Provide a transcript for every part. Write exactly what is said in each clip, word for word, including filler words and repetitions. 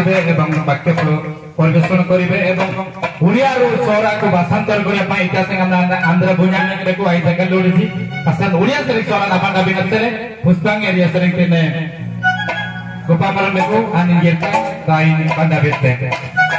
गाइबे एवं वाक्य परिवेषण करेंगे एवं ओडिया सहरा को भाषांतर करने इतिहास आंध्र भूंजा को आई जगह लोड़ी असल ओडिया सरी सहरा नापा गाबी नसरे पुष्पांग एरिया सरी ने गोपामरन को आनी ये दाइन बंदा बेचते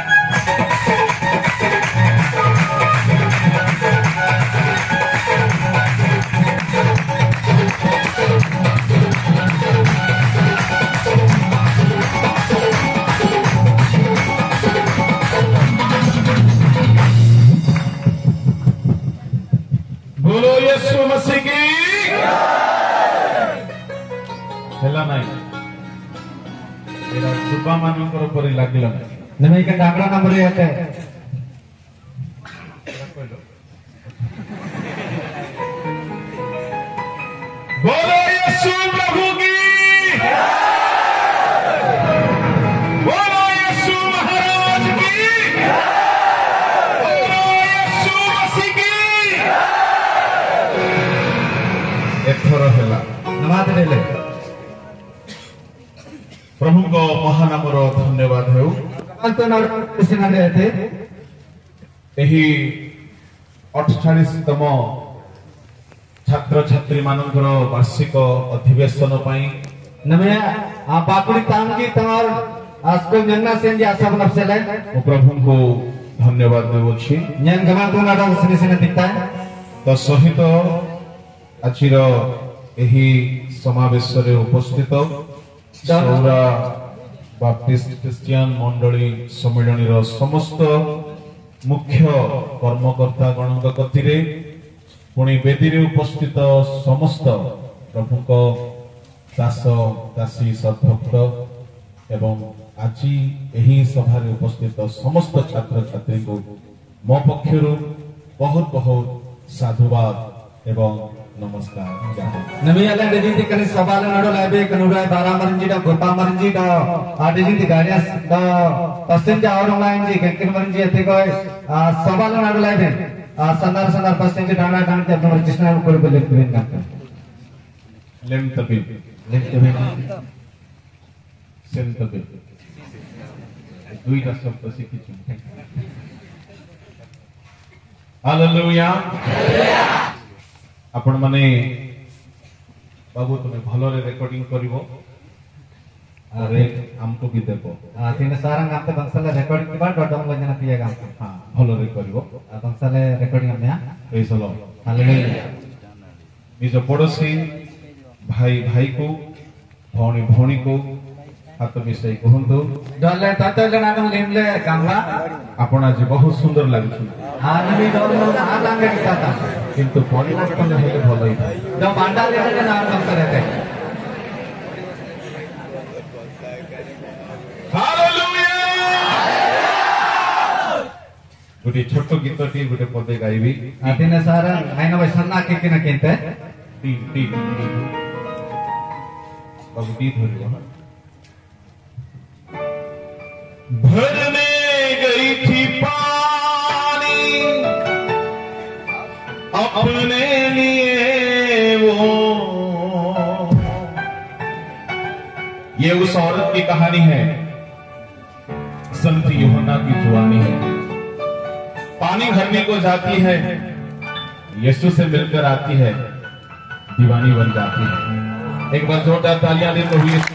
बोलो यीशु मसीह की हेला नहीं एरा सुबा मानकर ऊपर लागिला नमे के डाकरा नंबर आते बोलो यीशु प्रभु की बोलो यीशु महाराज की बोलो यीशु मसीह की एथर हेला नमाज ले प्रभु को महानामर धन्यवाद हेउ तो नर रहते एही अड़तालीस तम छात्र छात्री मानकर वार्षिक अधिवेशन पाई नमे आ बाकुड़ी ताम की तमार आस्को जन्ना सेन जी आशा बन से ओ प्रभु को धन्यवाद देवछि ज्ञान गमा को नाडा उसने से दिखता है तो सहित आजिर एही समावेश रे उपस्थित सौरा बाप्टिस्ट क्रिश्चियन मंडली सम्मेलन रो समस्त मुख्य कर्मकर्ता गणक कथिरे पुणी वेदी रे उपस्थित समस्त प्रभु को दास दासी सद्भक्त एवं आज एही सभा रे उपस्थित समस्त छात्र छात्री को मो पक्षरु बहुत बहुत साधुवाद एवं नमस्कार नमी अले दिदी कने सवाल नडो लाबे कनुरा बारा मरंजी दा गोपा मरंजी दा आडी दिदी गाडिया दा पसन जा और लाइन जी कनकिन मरंजी एते को सवाल नडो लाबे संदर संदर पसन जी डाना डान के अपना कृष्णा को कोले बोले बिन का लेम तबिल लेम तबिल सेम तबिल दुईटा शब्द शिखिछु हालेलुया आपण माने बाबू तुम्हें भलो रे रिकॉर्डिंग करिवो अरे हमको भी देबो आ तिने सारंग आपते बंसले रिकॉर्डिंग के बाद डम वजना पिएगा हमको हां भलो रे करिवो आ बंसले रिकॉर्डिंग हमने प्रेज द लॉर्ड हालेलुया निज पड़ोसी भाई भाई को भौणी भौणी को हाथ मिसाई कहंतु डले ततले नाम लेमले कामला आपण आज बहुत सुंदर लागछु हां नमी डोल आ लांगे किता किंतु परिवर्तन हेले भलो ही जो बांडा लेते नाम बंस रहते हालेलुया गुटी छोटो गीत टी गुटे पदे गाइबी आतिने सारा आइना भाई सन्ना के किना केते टी टी बाबू टी धरियो ना भरने गई थी पानी अपने लिए वो ये उस औरत की कहानी है संत यूहन्ना की जुबानी है पानी भरने को जाती है यीशु से मिलकर आती है दीवानी बन जाती है एक बार जोरदार तालियां दे तो हुई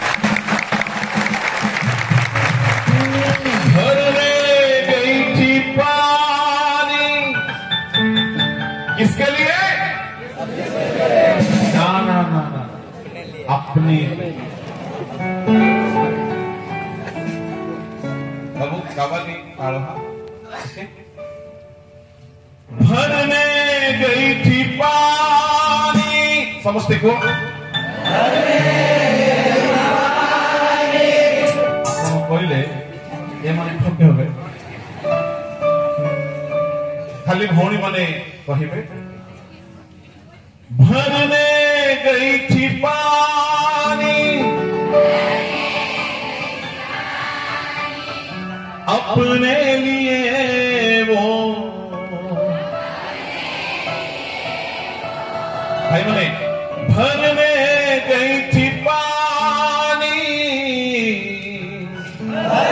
किसके लिए ना ना ना ना अपने बाबू कावाली आलोहा भरने गई थी पानी समझते को कहले ये माने ठके होबे खाली भौणी माने कहिबे भरने गई थी पानी अपने लिए वो भाई माने भरने गई थी पानी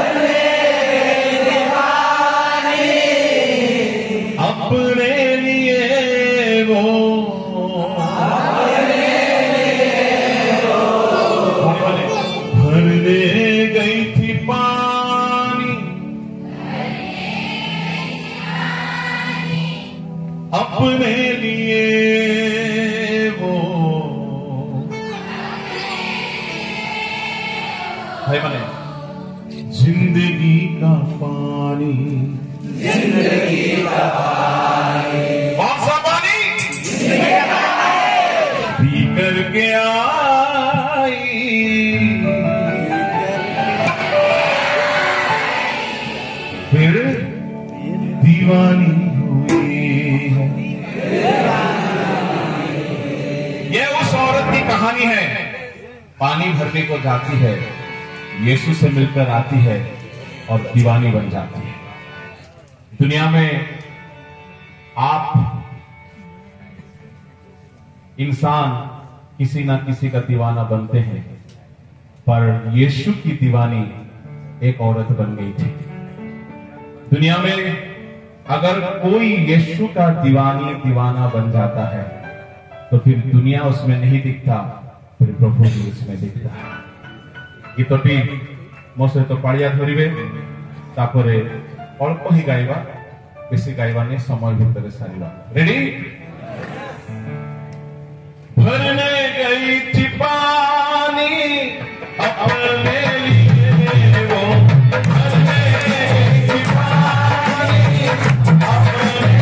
पानी, जिंदगी का पानी। कौन सा पानी? पी करके आई फिर दीवानी हुई है। ये उस औरत की कहानी है, पानी भरने को जाती है, यीशु से मिलकर आती है और दीवानी बन जाती है। दुनिया में आप इंसान किसी ना किसी का दीवाना बनते हैं, पर यीशु की दीवानी एक औरत बन गई थी। दुनिया में अगर कोई यीशु का दीवानी दीवाना बन जाता है तो फिर दुनिया उसमें नहीं दिखता, फिर प्रभु भी उसमें दिखता है। गीतटी मोसे तो पाड़िया धरिबे तापरे अल्प ही गाइबा, बेसी गाइबा ने समय भितर सारिबा। रेडी? भरने गई थी पानी अपने लिए वो, भरने गई थी पानी अपने,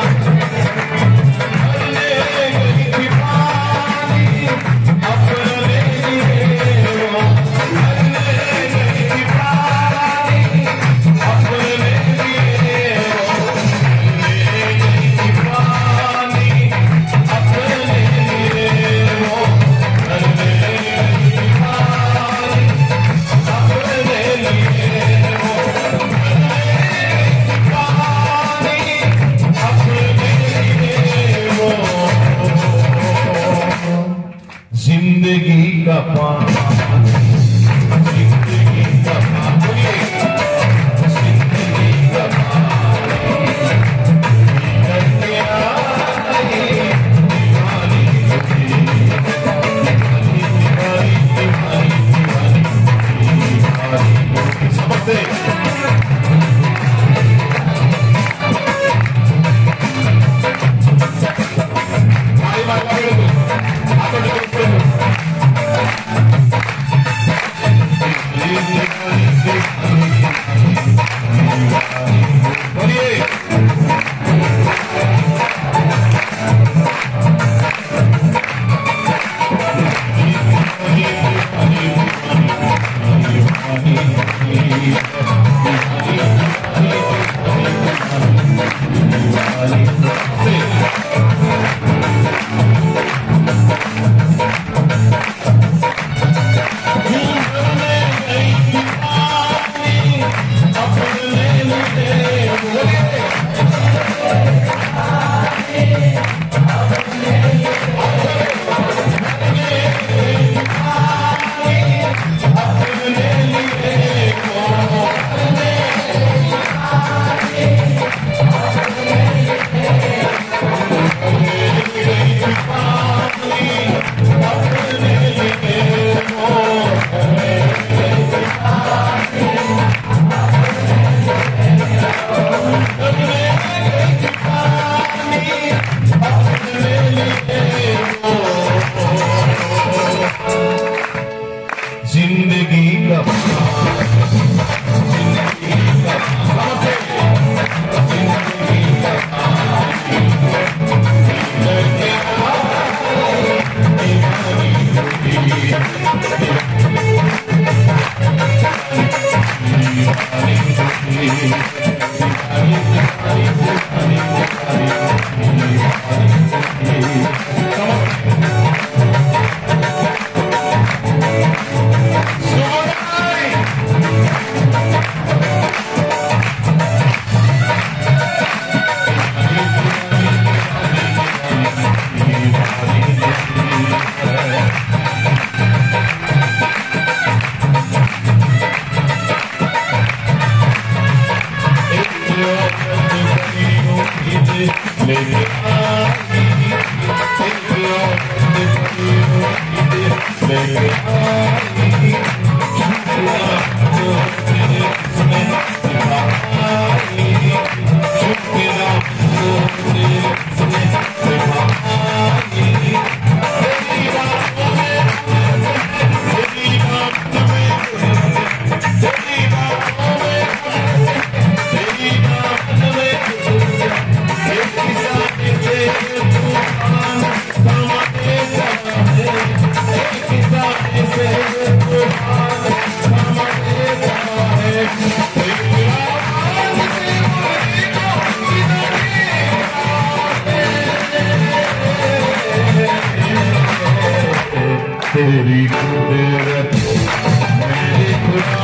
भरने गई थी पानी अपने लिए वो, भरने गई थी पानी अपने लिए वो, भरने गई थी पानी अपने लिए वो, भरने गई थी पानी अपने लिए वो, पानी अपने लिए वो। जिंदगी का पानी, जिंदगी का पानी, जिंदगी का पानी, करके आई दीवानी होती, दीवानी दीवानी दीवानी दीवानी होती। समझते? आई बात करो, आप लोग करो। बोलिए। जिंदगी का तेरी कुदरत मेरे खुदा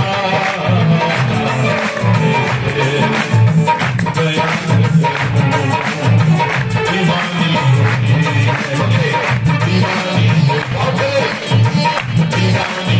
दीवानी दीवानी दीवानी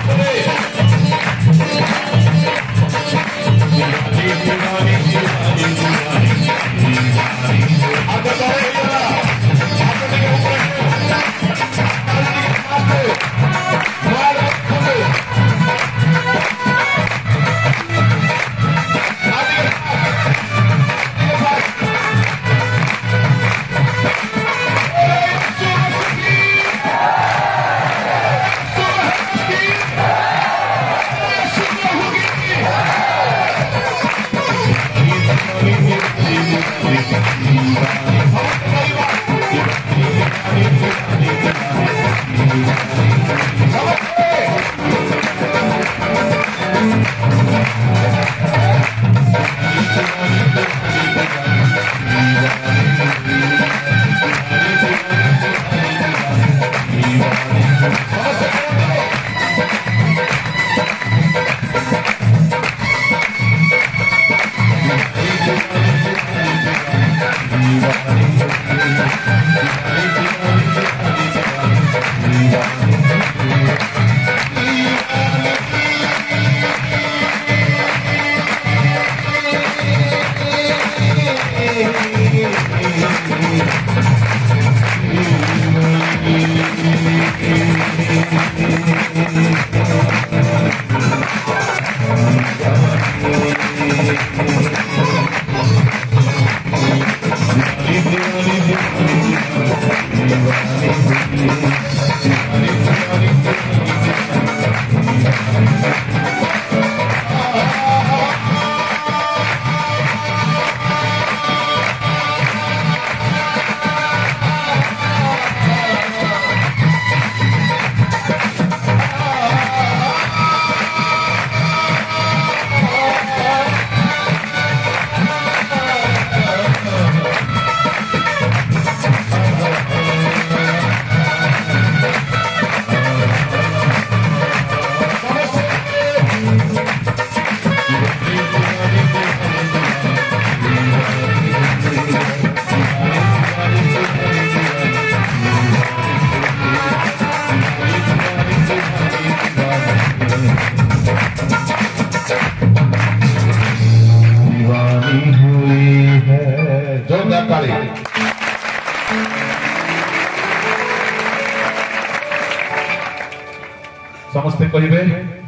समस्ते कहिबे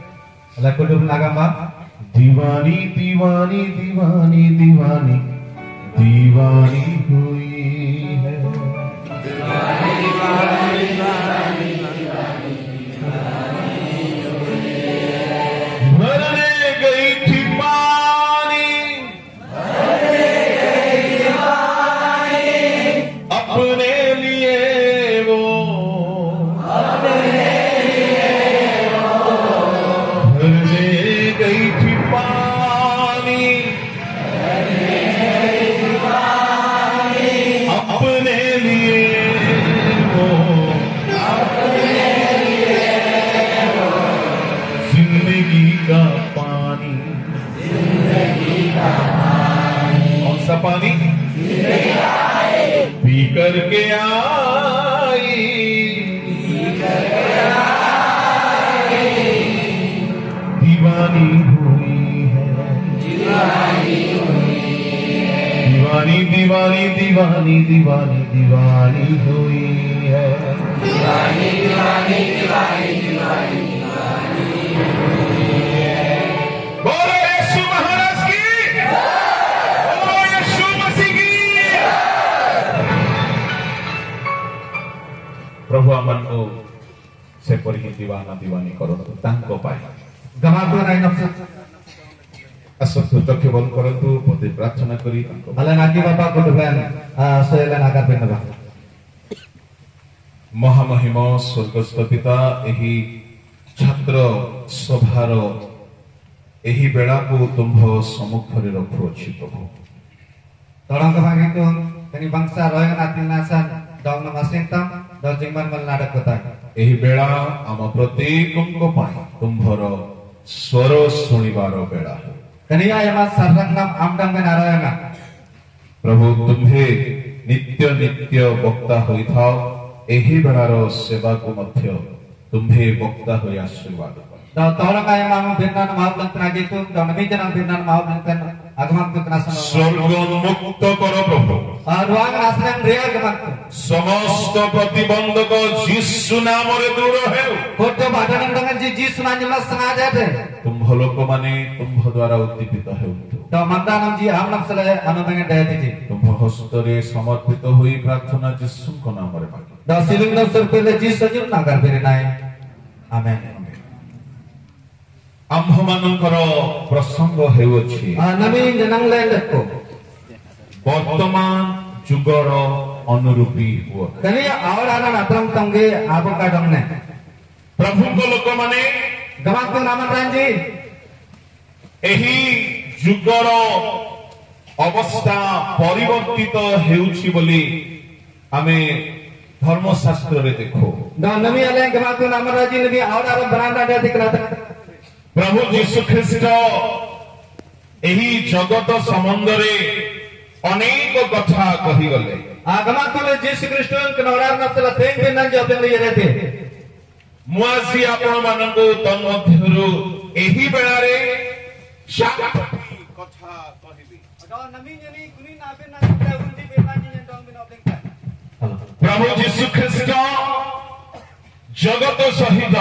लकुडुम नागामा दीवानी दीवानी दीवानी दीवानी दीवानी हुई है दीवानी दीवानी दीवानी दीवानी दीवानी हुई है। भरने गई थी पानी भरने गई थी पानी अपने लिए वो अपने पानी पी करके आई दीवानी हुई है दीवानी दीवानी दीवानी दीवानी दीवानी हुई है दीवानी दीवानी दीवानी दीवानी बोलो यीशु महाराज की बोलो यीशु मसीह की। प्रभु आमन को से परिहि दीवाना दीवानी करंतु तांको पाए गमाको नाइ नफ्स असत्य चक्षु बंद करंतु पति प्रार्थना करी तांको भला नाकी बापा को दुबेन सोयला नाका पिनबा महामहिम स्वर्गस्थ पिता एही छात्र सभार एही बेड़ा को तुम्भ सम्मुख रे रखुअछि प्रभु तळंग भागे तो तनी बंगसा रय नातिल नासन दौन मसिंतम द जिंगमन मन नाटक कोता एही बेला आम प्रत्येकଙ୍କ ପାଇଁ ତୁମ୍ଭର ସ୍ୱର ଶୁଣିବାର ବେଳା। कनिया यमा सरंगम आमडंग में नारायणा प्रभु तुम्हे नित्य नित्य वक्ता होइथाओ एही बेलार सेवा को मध्य तुम्हे वक्ता होई आशीर्वाद करो। द तोरा का यमा बिरनान महाबलंतना गेतु द नमीजन बिरनान महाबलंतन आगमन को कनासन स्वर्ग मुक्त करो प्रभु रुआंग नासरन रिया गमन समस्त प्रतिबंधक यीशु नाम रे दूर हेउ कोटे बाटन दंगन जी यीशु नाम में संगा जाते तुम्भ लोक माने तुम्भ द्वारा उद्दीपित हेउतु द मंदानम जी हम नम सले अनुमंग दयति जी तुम्भ हस्तरे समर्पित होई प्रार्थना यीशु को नाम रे मांगे द सिलिंग द सरपेले जी सजुन ना कर बेरे नाय आमेन। आम्भ मानकर प्रसंग हेउछि नमी जनंगलैंड को वर्तमान जुगर अनुरूपी हुआ कनिया और आना अत्रम तंगे आपो का दमने प्रभु को लोक माने गमन को नामन जी एही जुगर अवस्था परिवर्तित हेउछि बोली आमे धर्मशास्त्र रे देखो द नमी अले गमन को नामन जी नबी और आरो बरांडा दे दिखला प्रभु यीशु ख्रीष्ट एही जगत संबंध रे अनेक कथा कहि गले आगमा को यीशु ख्रीष्ट के नवरार नसला तेन दिन न जब ले रहते मुआसी आपण मानको तन मध्यरु एही बेला रे चारोटी कथा कहिबी द नमी जनी कुनी नाबे न उंडी बेना जी जंग बिना देखता प्रभु यीशु ख्रीष्ट जगत सहित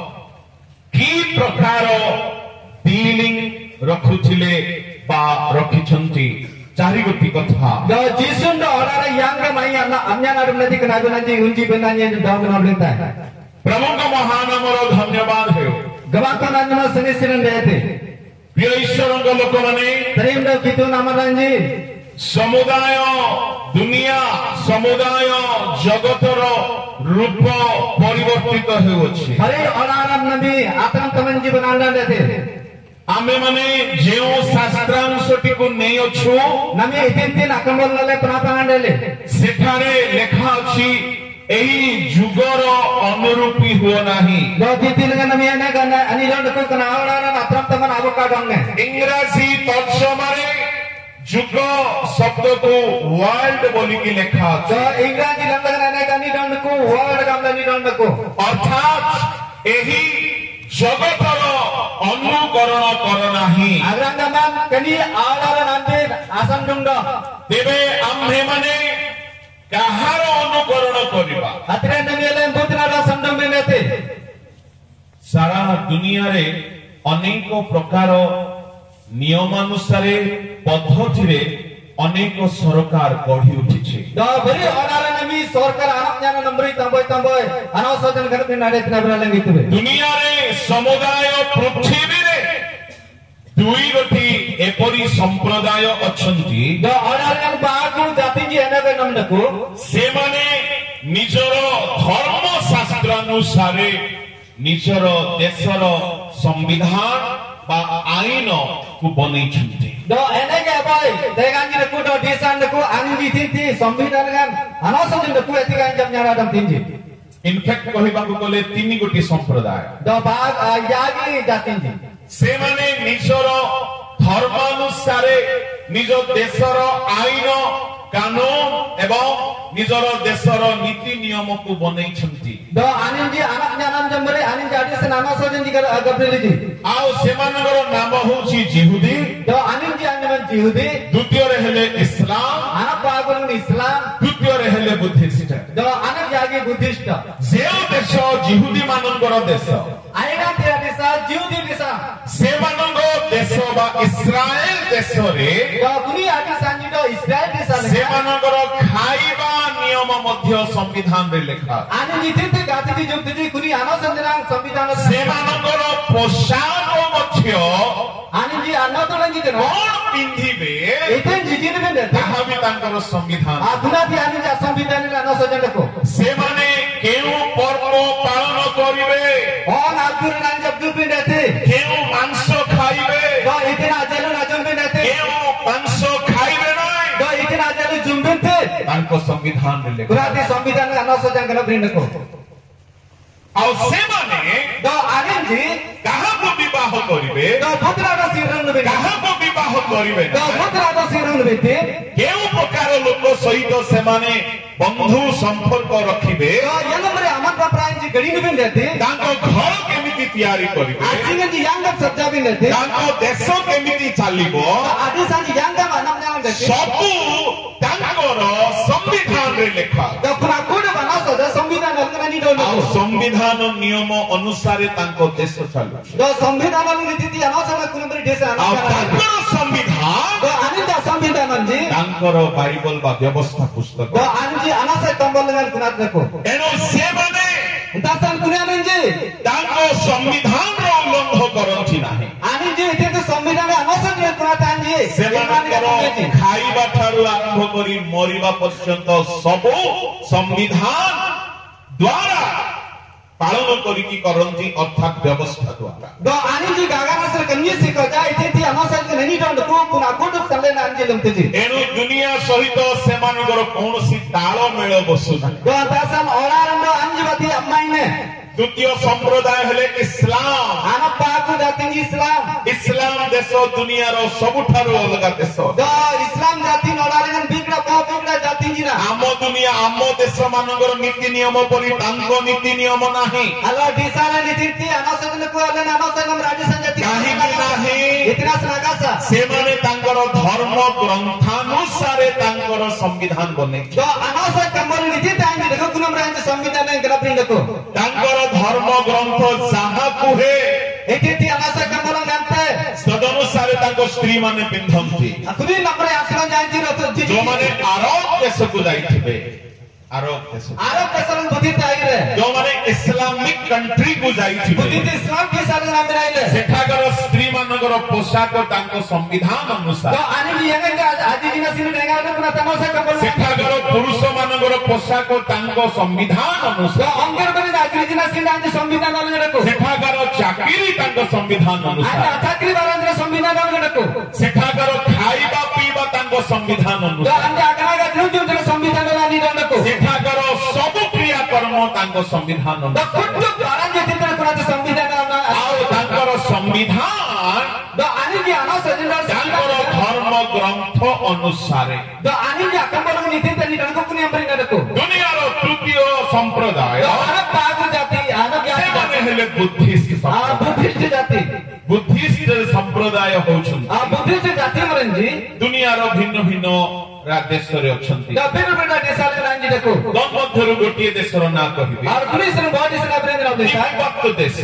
की प्रकार डीलिंग रखुथिले बा रखिछंती चारि गोटी कथा द जीसु द ऑर्डर यांग माई अन्ना अन्या नाम नदी के नाबे नजी उंजी बेना जी जंग बिना देखता प्रभु का महानामर धन्यवाद है गवा को नाम सने सिरन रहते प्रिय ईश्वर के लोक माने तरीम द कितो नाम रंजी समुदाय दुनिया समुदाय जगतर रूप परिवर्तित हेउछि हरे अनारम नदी आतम तमन जीवन आंडा देते आमे माने जेओ शास्त्रांशटी को नै अछु नमी इतिन दिन अकंबल लले प्रापांडले सेठारे लेखा अछि एही जुगर अनुरूपी हुआ नाही दो तितिन नमी ने गन अनिलंड को कनावड़ा आतम तमन आवका डंगे इंग्रजी तर्जमारे जुग शब्द को वर्ल्ड बोली की लेखा तो इंग्रजी लंदन ने गनी दंड को वर्ल्ड गमनी दंड को अर्थात एही जगतर अनुकरण कर नाही अग्रंगमान कनी आलार नंदे आसन दुंड तेबे आम्हे माने काहार अनुकरण करिबा अत्रे नमिले बुतनारा संदम बेनेते सारा दुनिया रे अनेक प्रकार नियमानुसारे पद्धति रे अनेक सरकार गढ़ी उठिछे द बरी ऑर्डर नमी सरकार आनम जान नंबरी तंबय तंबय अनवसजन घर पे नारे इतना बरा लंगितबे दुनिया रे समुदाय पृथ्वी रे दुई गोटी एपरी संप्रदाय अछंती द ऑर्डर न बागु जाति जी एनबे नमनको से माने निजर धर्म शास्त्र अनुसारे निजर देशर संविधान बा आईन को बनै छथि द एने के भाई देगांजी को द डिसान को आंजी थिति संविधान गान अनवसजन को एतिका जब न्यारा दम थिंजी इनफैक्ट कहबा को बोले तीन गोटी संप्रदाय द बाग यागी जाति जी से माने निजर धर्मानुसारे निज देशर आईन कानून एवं निजर देशर नीति नियम को बनै छथि द आनिजी आनम जानम जमरे आनिजी आदिसन अनवसजन जी गब्रेली जी आउ सेमानगर नाम होछि जिहुदी द आनिजी आनम जिहुदी द्वितीय रे हेले इस्लाम आना पागन इस्लाम तृतीय रे हेले बुद्धिस्ट द आनम जागे बुद्धिस्ट जे देश जिहुदी मानकर देश आइना तेरा देश जिहुदी देश से मानकर देश बा इस्राएल देश रे द कुनी आदि सांजी द इस्राएल देश से मानकर खाइबा नियम मध्य संविधान रे लेखा आनिजी थिति गाति जुक्ति जी कुनी अनवसजन संविधान से मानकर पोशाक मध्य आनिजी अन्नतोलन जी कोन पिंधिबे एतेन जिजिन में देता ताहा भी तांकर संविधान आधुना भी आनिजी संविधान रे अनवसजन को से माने केउ पर्व पालन करिवे ऑन आदुर नान जब दुर में देते केउ मांस खाइबे द इतना जल राजन में देते केउ मांस खाइबे नै द इतना जल जुम्बिन थे तांको संविधान रे Kurati संविधान अनौसो जंगल ब्रिंड को आउ से माने दो आनंदी कहा को विवाह करिवे दो पुत्र रो सिरंग बे कहा को विवाह करिवे दो पुत्र रो सिरंग बे केउ प्रकार लोक सहित से माने बंधु संपर्क रखिबे तो यनमरे अमन प्राण जी गड़ी बिन रहते तांको घर केमिति तयारी करिवे आसिंग जी यांग सज्जा बिन रहते तांको देश केमिति चालिबो आदि सांजी यांग मानम नाम रहते सबु तांकोर संविधान रे लेखा तो पुरा कोड बनासो द संविधान अलकरानी दो आउ संविधान नियम अनुसार तांको देश चालु दो संविधान नीति अनौसो कुनबरी देश आउ अनौसो तांकोर संविधान दो आनंद संविधान जी तांकोर बाइबल बा व्यवस्था पुस्तक दो आनंद अनौसो कंबल में कुनात देखो एनो से माने दासन कुनान जी तांको संविधान रो उल्लंघन करंती नाही आनंद जी इते तो संविधान अनौसो जे कुनात जी सेमानकर खाइबा ठारू आरंभ करी मरिबा पर्यंत सबो संविधान द्वारा पालन करी की करंती अर्थात व्यवस्था द्वारा दो आनंद जी गागाना से कन्या से कजा इते थी अनौसो के नहीं दंड को कुना कोड सले ना अंजे लमते जी एनु दुनिया सहित सेमानकर कोनोसी ताळ मेळ बसु नाही दो दासन औरारंड अंजवती अम्माई ने द्वितीय संप्रदाय हेले इस्लाम आन पाकु जाति इस्लाम इस्लाम देश दुनिया रो सबुठारो अलग देश दो इस्लाम जाति नडारगन बिगड़ा पा बिगड़ा जाति जी ना आम दुनिया आम देश मानकर नीति नियम परि तांको नीति नियम नाही अल्लाह दिसाने नीति अनौसो को अल्लाह अनौसो हम राजस्थान जाति नाही नाही इतना सनागासा से माने तांकर धर्म ग्रंथानुसार तांकर संविधान बने दो अनौसो कंबल नीति तांगे देखो कुनम राज संविधान ग्रपिंग को तांकर धर्म ग्रंथ जहा कुहे एति अनौसो कंबल जानते तदनुसार तांको स्त्री माने पिंधंती कुनी नंबर आसलन जानती रतो जो माने आरब देश को जाइथिबे आरब देश आरब देश बुद्धि ताई रे जो माने इस्लामिक कंट्री को जाइथिबे बुद्धि इस्लाम के साथ नाम राइले सेठागर स्त्री मानकर पोशाक तांको संविधान अनुसार तो आनी यंगे आज दिन सिन डेगा पुना तनौसो कंबल सेठागर पुरुष मानकर पोशाक तांको संविधान तो अनुसार अंगर बने आज दिन सिन आज संविधान अलग रखो सेठागर चाकरी तांको संविधान आज अनुसार चाकरी वाला संविधान अलग रखो सेठागर खाइबा पीबा तांको संविधान तो अनुसार अंगे आगनागा जो जो संविधान वाली रखो सेठागर सब क्रिया कर्म तांको संविधान तो अनुसार कुछ कारण जे दिन पुना संविधान आउ तांकर संविधान तो आनी जी अनौसो जिंदर तांकर धर्म ग्रंथ अनुसार तो आनी जी कंबल नीति तनी रखो कुनी हम न रखो दुनिया रो तृतीय संप्रदाय तो आरब पाक जाति आरब से माने जाति हेले बुद्धिस्ट आ संप्रदाय बुद्धिस्ट जाति बुद्धिस्ट संप्रदाय होछन आ बुद्धिस्ट जाति मरन जी दुनिया रो भिन्न भिन्न राज्य रे अछंती तो फिर बेटा देशाल रांजी देखो तन मध्यरु गोटिए देशर ना कहिबे और पुलिस ने बहुत देश का ब्रेन राव देश तिब्बत देश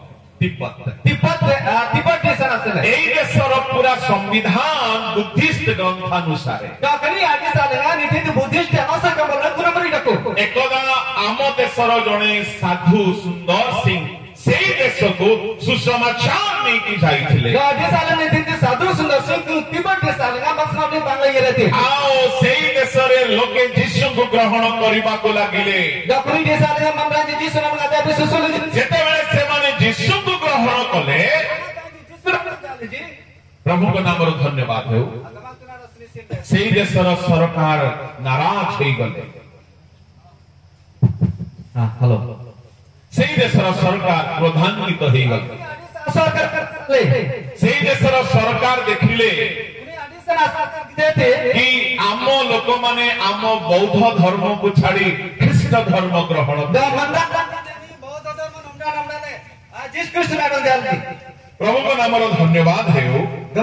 तिब्बत तिब्बत तिब्बत देश असल है एई देशर पूरा संविधान बुद्धिस्ट ग्रंथानुसार तो कनी आगे सालेगा नीति तो बुद्धिस्ट अनौसो कंबल कुनबरी रखो एकदा आम देशर जणे साधु सुंदर सिंह सेई देश को सुसमाचार नहीं की जाइथिले तो आगे साले नीति तो साधु सुंदर सिंह तिब्बत देश सालेगा बस ना बांग्ला ये रहते आओ सेई देशरे लोके यीशु को ग्रहण करिबा को लागिले जब पुरी देश सालेगा मनराज जी सुनम गाजा पे सुसुल जेते बेले से माने यीशु को ग्रहण कले प्रभु को नाम रो धन्यवाद हो सेई देशर सरकार नाराज होई गले हां हेलो सेई देशर सरकार क्रोधान्वित होई गले सरकार ले सेई देशर सरकार देखिले कि आम लोक माने आम बौद्ध धर्म को छाड़ी ख्रीष्ट धर्म ग्रहण प्रभु को नाम धन्यवाद है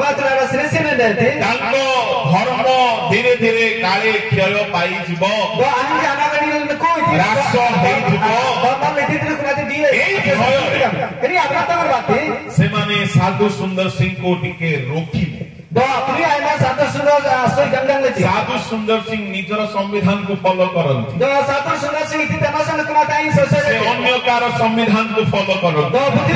धर्म धीरे धीरे काले क्षय पाई से माने साधु सुंदर सिंह को टिके रोकी साधु सुंदर साधु सुंदर सिंह निजर संविधान को फॉलो करती साधु सुंदर सिंह से अन्य कार संविधान को फॉलो करती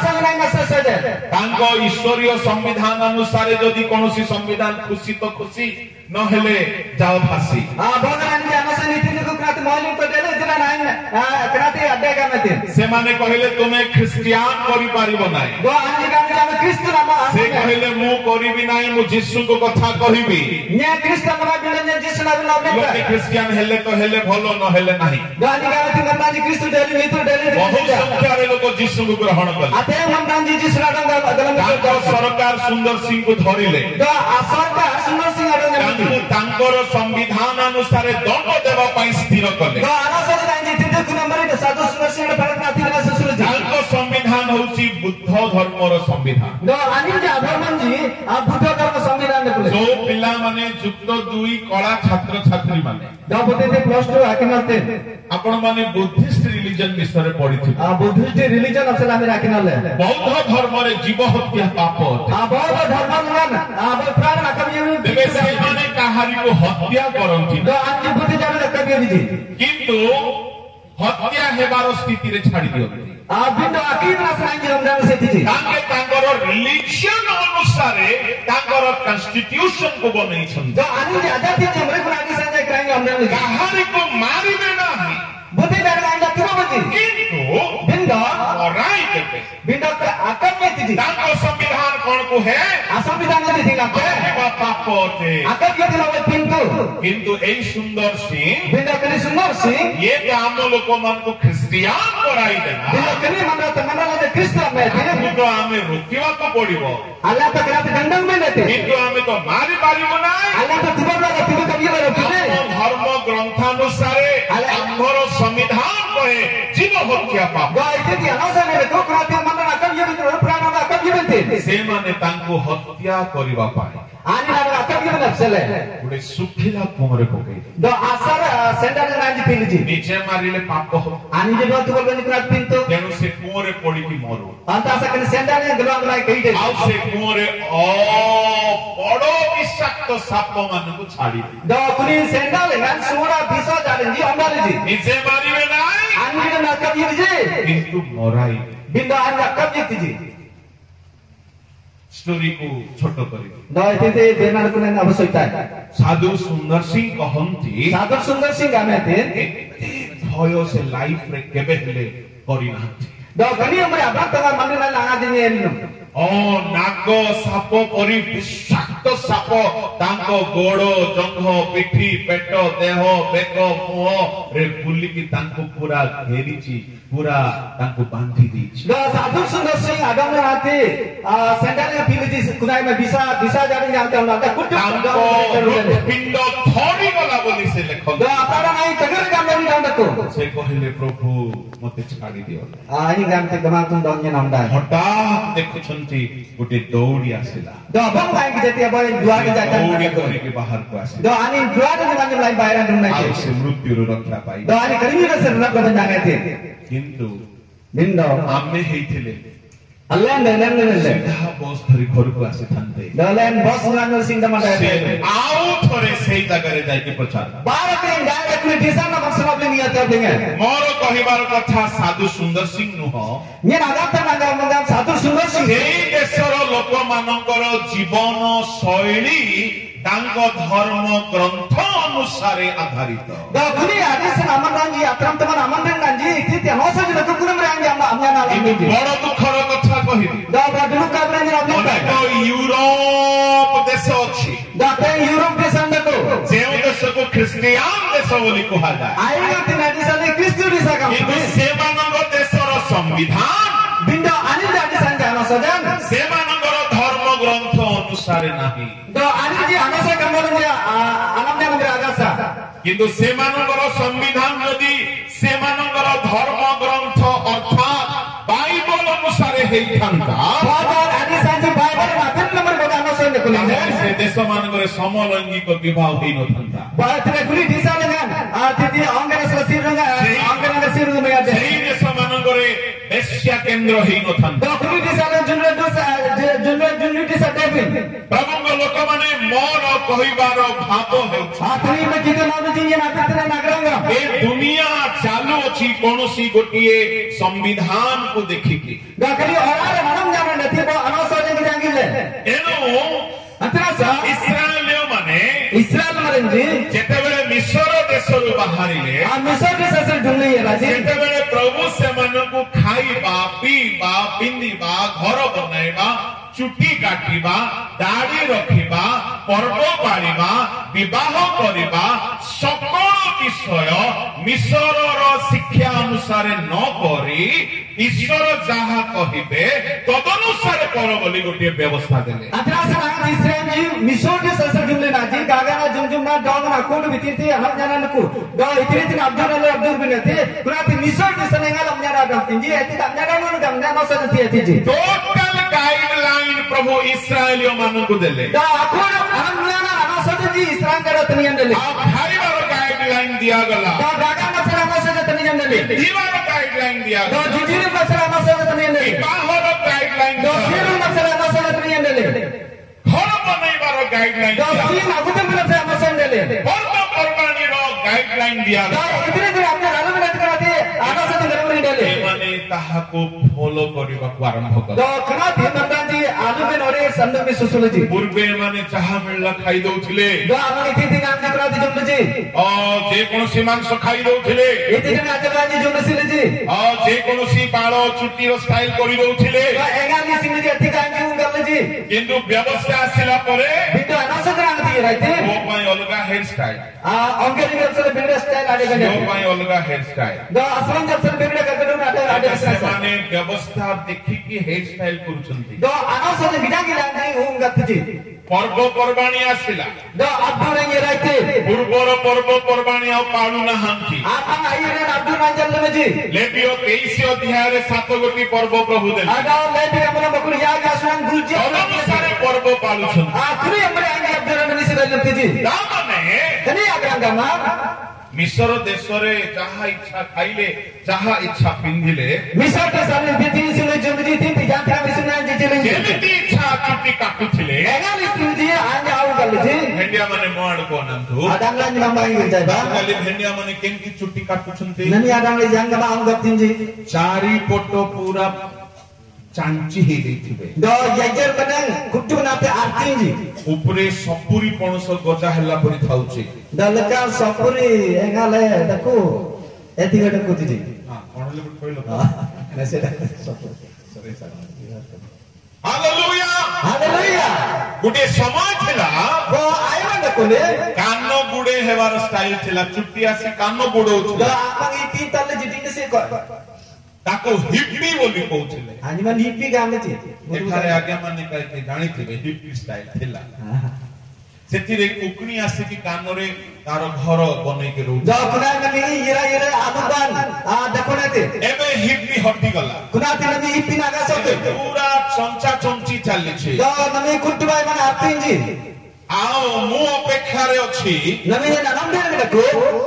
तांको ईश्वरीय संविधान अनुसार यदि कोनोसी संविधान खुशी तो खुशी न हेले जाओ फांसी भगवान जी अनुसार नीति को मौलिक nain kerati ada kami tin. से माने कहले तुम्हें ख्रिस्टियान करी पारिबो नाही Do anji kami kami Kristu nama. से कहले मु करिबि नाही मु यीशु को कथा कहिबि Nya Kristu nama bila nya Yesus nama nama. लोके ख्रिस्टियान हेले तो हेले भलो न हेले नाही Do anji kami tin kami anji Kristu dari itu dari. बहुत संख्या रे लोक यीशु को ग्रहण कले Ate हम anji Yesus nama dalam तांको सरकार सुंदर सिंह को धरिले Do asal ka Sundar Singh ada तांको yang. तांकर संविधान अनुसार दंड देवा पई स्थिर कले Do anak saya anji tin tu number itu satu Sundar Singh ada pada nanti kena sesuatu. तांको संविधान होची बुद्ध धर्मर संविधान Do anji je Adharman ji Buddha dharma संविधान देखले. जो पिला माने युक्त दुई कला छात्र छात्री माने Do bote te plus two akinate. आपण माने बुद्धिस्ट रिलीजन विषय पढ़िथि आ बुद्धिस्ट रिलीजन असल आमे राखिनले. बौद्ध धर्म रे जीव हत्या पाप आ बौद्ध धर्म मन आ प्राण आकम ये तेबे से माने काहारी को हत्या करंती do anji बुद्धि जाने कबे जी. किंतु हत्या हेबार स्थिति रे छाड़ी दियो आ बिंदु आकिन रासायनिक हमदान सेति जी. तांके तांकर रिलीजन अनुसार तांकर कॉन्स्टिट्यूशन को बनै छन Do ani je ada tin हमरे को आगे संजय कराएंगे हमदान जी. काहारी को मारिबे नाही बुद्धि जाने आंगा तुम बजी. किंतु बिंदु मराई देबे बिंदु आकम में जी. तांको संविधान कोन को है आ संविधान जी थिंगा पे. पाप होते आकम ये दिला पिंतु. किंतु ए सुंदर सिंह बिंदु कनी सुंदर सिंह ये काम लोक मान को ख्रिस्टियान कराई देना बिंदु कनी हमरा त मना लगे ख्रिस्त में थे. तो आमे रोकिवा को पड़िबो अल्लाह तो कराते दंडन में लेते. किंतु आमे तो मारी पारिबो नाही अल्लाह तो तुम लगा तुम कभी वाला तुझे. धर्म ग्रंथानुसारे आम्भर संविधान कहे जीव हत्या पाप Do itu dia nasa ne to kratia mana akan ye bitu prana akan ye binte. से माने तांको हत्या करिबा पाए Ani na akan ye nafsele. गोटे सुखिला Kumre पकई Do asar sendal ranji piliji. नीचे मारिले पाप हो Ani je do tu bolani krat pintu. तेनु से कुमरे पड़ी की मरो Anta akan sendal ne gelong lai kei de. आउ से कुमरे ओ बड़ो विषाक्त साप मान को छाड़ी Do kuni sendal ngan sura bisa jare ji amdal ji. नीचे मारिबे नाही Ani je na akan ye ji. किंतु मराई Binda ani akan ye ji. Story को छोट करी Do itu te benar kunen आवश्यकता है. साधु सुंदर Singh कहंती Sadur Sundar Singh game te. भय से लाइफ रे केबे हेले करी नांती Do kani हमरे abang tengah mandi na langa jini elino. ओ नाग साप परी विषाक्त साप तांको गोड़ जंघ पिठी पेट देह बेक मुह रे बुली की तांको पूरा घेरीची पूरा तांको बांधी दीची Do Sadur Sundar Singh agam na hati sendal ne piliji kunai में bisa bisa jare जानते हो ना कुछ तांको पिंड थोड़ी वाला बोली से लेखन Do apara nahi tegar काम नहीं जानते को. से कहले प्रभु मते छाड़ी दियो Ah ini काम te gamang तुम dongnya namda. हठात देखुछंती गोटे दौड़ी आसिला Do abang lain kita tiap hari dua ke दौड़ी jalan. करी के बाहर को आसिला Do ani dua ke jalan lain bayaran rumah आउ itu. से मृत्यु रक्षा पाई Do ani kerja ke serap ke jangan itu. किंतु Bindo. आमे हेइथिले Allah ne ne ne ne. सीधा बस धरी घर को आसी थांते Do lain bos Sundar Singh dah mana से itu. आउ थोरे सेई जगह रे जाई के प्रचार Barat yang dah ke kulit desa nak maksud apa ni atau dengan. मोर कहिबार कथा साधु सुंदर सिंह नुह Ni agak tanah agak macam Sadur Sundar Singh. सेई देशर लोक मानकर जीवन शैली तांक धर्म ग्रंथ अनुसारे आधारित Do kuni ada sen aman ranji atram teman aman dan ranji itu tiap masa juga tu kunam ranji am amnya nalar किंतु ranji. बड़ दुखर कथा कहिबी Do dulu kau ranji ramai अनेक tak. यूरोप देश अछि Do apa Europe di sana tu. जेउ देश को ख्रिस्टियान देश बोली कहा जाय Air nanti nanti sana Kristu di sana. किंतु सेमानंग देशर संविधान Bindo ani dah di sana anak sajan. सेमानंगर धर्म ग्रंथ अनुसार नाही Do ani di anak saya kamar ni anaknya namanya agasa. किंतु सेमानंगर संविधान यदि सेमानंगर धर्म ग्रंथ अर्थात बाइबल अनुसार हेइथांता Bapak ani sana Bible makan nomor kau anak saya ni kulit. से देश मानकर समलैंगिक विवाह होई नथांता Bapak tidak kulit di sana kan. Ah tadi anggaran selesai dengan anggaran selesai dengan ada. सेई देश मानकर वेश्या केंद्र होई नथांता Do kulit di sana jumlah dosa jumlah jumlah di sana pun. प्रभुଙ୍କ लोक माने मोर कहिबार भाव हेउछ Akhirnya begitu nabi jinnya nabi telah nagranga. ए दुनिया चालू अछि कोनोसी गोटिए संविधान को देखिकी Do kali orang orang jangan nanti bawa anak saya yang dianggil. एनु Antara sah इस्राएलियो माने Israel marenji. जेतेबेले मिस्र देशरु ବାହାରିଲେ आ मिसर देश से ढूंढे ये राजी ସେତେବେଳେ ପ୍ରଭୁ ସେମାନଙ୍କୁ ଖାଇବା ପିଇବା ପିନ୍ଧିବା ଘର ବନାଇବା ଚୁଟି କାଟିବା ଦାଢି ରଖିବା ପର୍ବ ପାଳିବା ବିବାହ କରିବା সকল ବିଷୟ ମିଶରର ଶିକ୍ଷା ଅନୁସାରେ ନ କରି ଈଶ୍ୱର ଯାହା କହିବେ ତଦନୁସାରେ କର ବୋଲି ଗୋଟିଏ ବ୍ୟବସ୍ଥା ଦେଲେ अतरा से नाम इस्राएल जी मिसर देश से ढूंढे राजी गागना जुमजुमा डॉग ना कोड बितीती हम जाना नको डॉ इतने दिन अब्दुल अल्लाह अब्दुल बिन थे पुराती मिसर देश ने गाल हम जाना डॉक्टर जी ऐसी हम जाना नो हम जाना से थी जी टोटल गाइडलाइन प्रभु इस्राएलियों ମାନଙ୍କୁ ଦେଲେ डॉ अखोर हम जाना हम से जी इस्राएल का तनियन ले ଆଉ ଖାଇବାର ଗାଇଡଲାଇନ ଦିଆଗଲା डॉ गागना से हम से तनियन ले ପିଇବାର ଗାଇଡଲାଇନ डॉ ଦିଆଗଲା जिजिर में से हम से तनियन ले ବିବାହର ଗାଇଡଲାଇନ डॉ ଦିଆଗଲା फिर में से हम से तनियन ले ଘର ବନେଇବାର ଗାଇଡଲାଇନ डॉ ଦିଆଗଲା तीन अगुते में से हम से ले ପର୍ବପର୍ବାଣୀର ଗାଇଡଲାଇନ डॉ ଦିଆଗଲା इतने दिन हमने रालू में कराते आना से घर में ले ଏମାନେ ତାହାକୁ ଫଲୋ କରିବାକୁ ଆରମ୍ଭ କଲେ तो कना दिन नंदन जी आलू में नोरे संद में सुसुल जी ପୂର୍ବେ ଏମାନେ ଯାହା ମିଳିଲା ଖାଇ ଦଉଥିଲେ दो आवन इति दिन आम करा दी जुमल जी ଅ ଯେକୌଣସି ମାଂସ ଖାଇ ଦଉଥିଲେ इति दिन आजला जी जुमल सिल जी ଅ ଯେକୌଣସି ବାଳ ଚୁଟିର ଷ୍ଟାଇଲ କରି ଦଉଥିଲେ तो एगाली सिंह जी अति काम जी गल जी କିନ୍ତୁ ବ୍ୟବସ୍ଥା ଆସିଲା ପରେ बिटो अनास करा दी रहते ମୋ ପାଇଁ ଅଲଗା ହେୟାର ଷ୍ଟାଇଲ आ अंके जी गल से बिंडे स्टाइल आडे गने ମୋ ପାଇଁ ଅଲଗା ହେୟାର ଷ୍ଟାଇଲ दो असलम जब से बिंडे करके दो आडे आडे ସେମାନେ ବ୍ୟବସ୍ଥା ଦେଖିକି ହେୟାର ଷ୍ଟାଇଲ କରୁଛନ୍ତି दो अनास ने बिना की लांगी हूं गत जी ପର୍ବପର୍ବାଣୀ ଆସିଲା दो अब्दुल ने रहते ପୂର୍ବର ପର୍ବପର୍ବାଣୀ ଆଉ ପାଳୁନାହାନ୍ତି आपा आई रे अब्दुल रंजन में जी ଲେବିୟ ତେଇଶ ଅଧ୍ୟାୟରେ ସାତ ଗୋଟି ପର୍ବ ପ୍ରଭୁ ଦେଲେ आडा ले भी हमने बकुल या का सुन गुलजी ଅନୁସାରେ ପର୍ବ ପାଳୁଛନ୍ତି आखिरी हमरे आएंगे अब्दुल रंजन से रहते जी ତାମାନେ कनी आग्रह मा ମିଶର ଦେଶରେ ଯାହା ଇଚ୍ଛା ଖାଇଲେ ଯାହା ଇଚ୍ଛା ପିନ୍ଧିଲେ मिसर के सामने बिती सुने जुमजी थी बिजान था मिसना जी चले ଯେମିତି ଇଚ୍ଛା ଚୁଟି କାଟୁଥିଲେ एगाली सिंह जी आज आओ गल जी ଭେଣ୍ଡିଆ ମାନେ ମୋ ଆଡକୁ ଅନାନ୍ତୁ आदांगा जी नंबर ही जाय बा ଖାଲି ଭେଣ୍ଡିଆ ମାନେ କେମିତି ଚୁଟି କାଟୁଛନ୍ତି ननी आदांगा जंग बा आऊ गतिन जी ଚାରିପଟ ପୁରା ଚାଞ୍ଚି ହେଇଯାଇଥିବେ दो यजर बनन कुट्टू बनाते आरती जी ଉପରେ ସପୁରୀ ପଣସ ଗଜା ହେଲା ପରି ଥାଉଛି दलका सपुरी एगाले देखो एति गटे कुति जी ହଁ କଣ ହେଲେ କହିଲ ना सेटा ହାଲେଲୁୟା हालेलुया ଗୋଟିଏ ସମୟ ଥିଲା वो आयो न कोले କାନ ଗୁଡେ ହେବାର ଷ୍ଟାଇଲ ଥିଲା ଚୁଟି ଆସି କାନ दो ବୁଡଉଥିଲା आपंग इति तले जिटिन से को ତାକୁ ହିପି ବୋଲି କହୁଥିଲେ आज मन हिपी गाम जी ଏଠାରେ ଆଜ୍ଞା ମାନେ କାହିଁକି ଜାଣିଥିବେ ହିପି ଷ୍ଟାଇଲ ଥିଲା ସେଥିରେ କୁକୁଣି ଆସିକି କାନରେ ତାର ଘର ବନେଇକି ରହୁଛି जो कुना नमी येरा येरा आबुबान आ देखो नाते ଏବେ ହିପି ହଟିଗଲା कुना ती नमी हिपी नागा सब ଏବେ ପୁରା ଚଞ୍ଚା ଚଞ୍ଚି ଚାଲିଛି जो नमी कुटुबाई मन आरती जी ଆଉ ମୁଁ ଅପେକ୍ଷାରେ ଅଛି नमी ने नाम दे देखो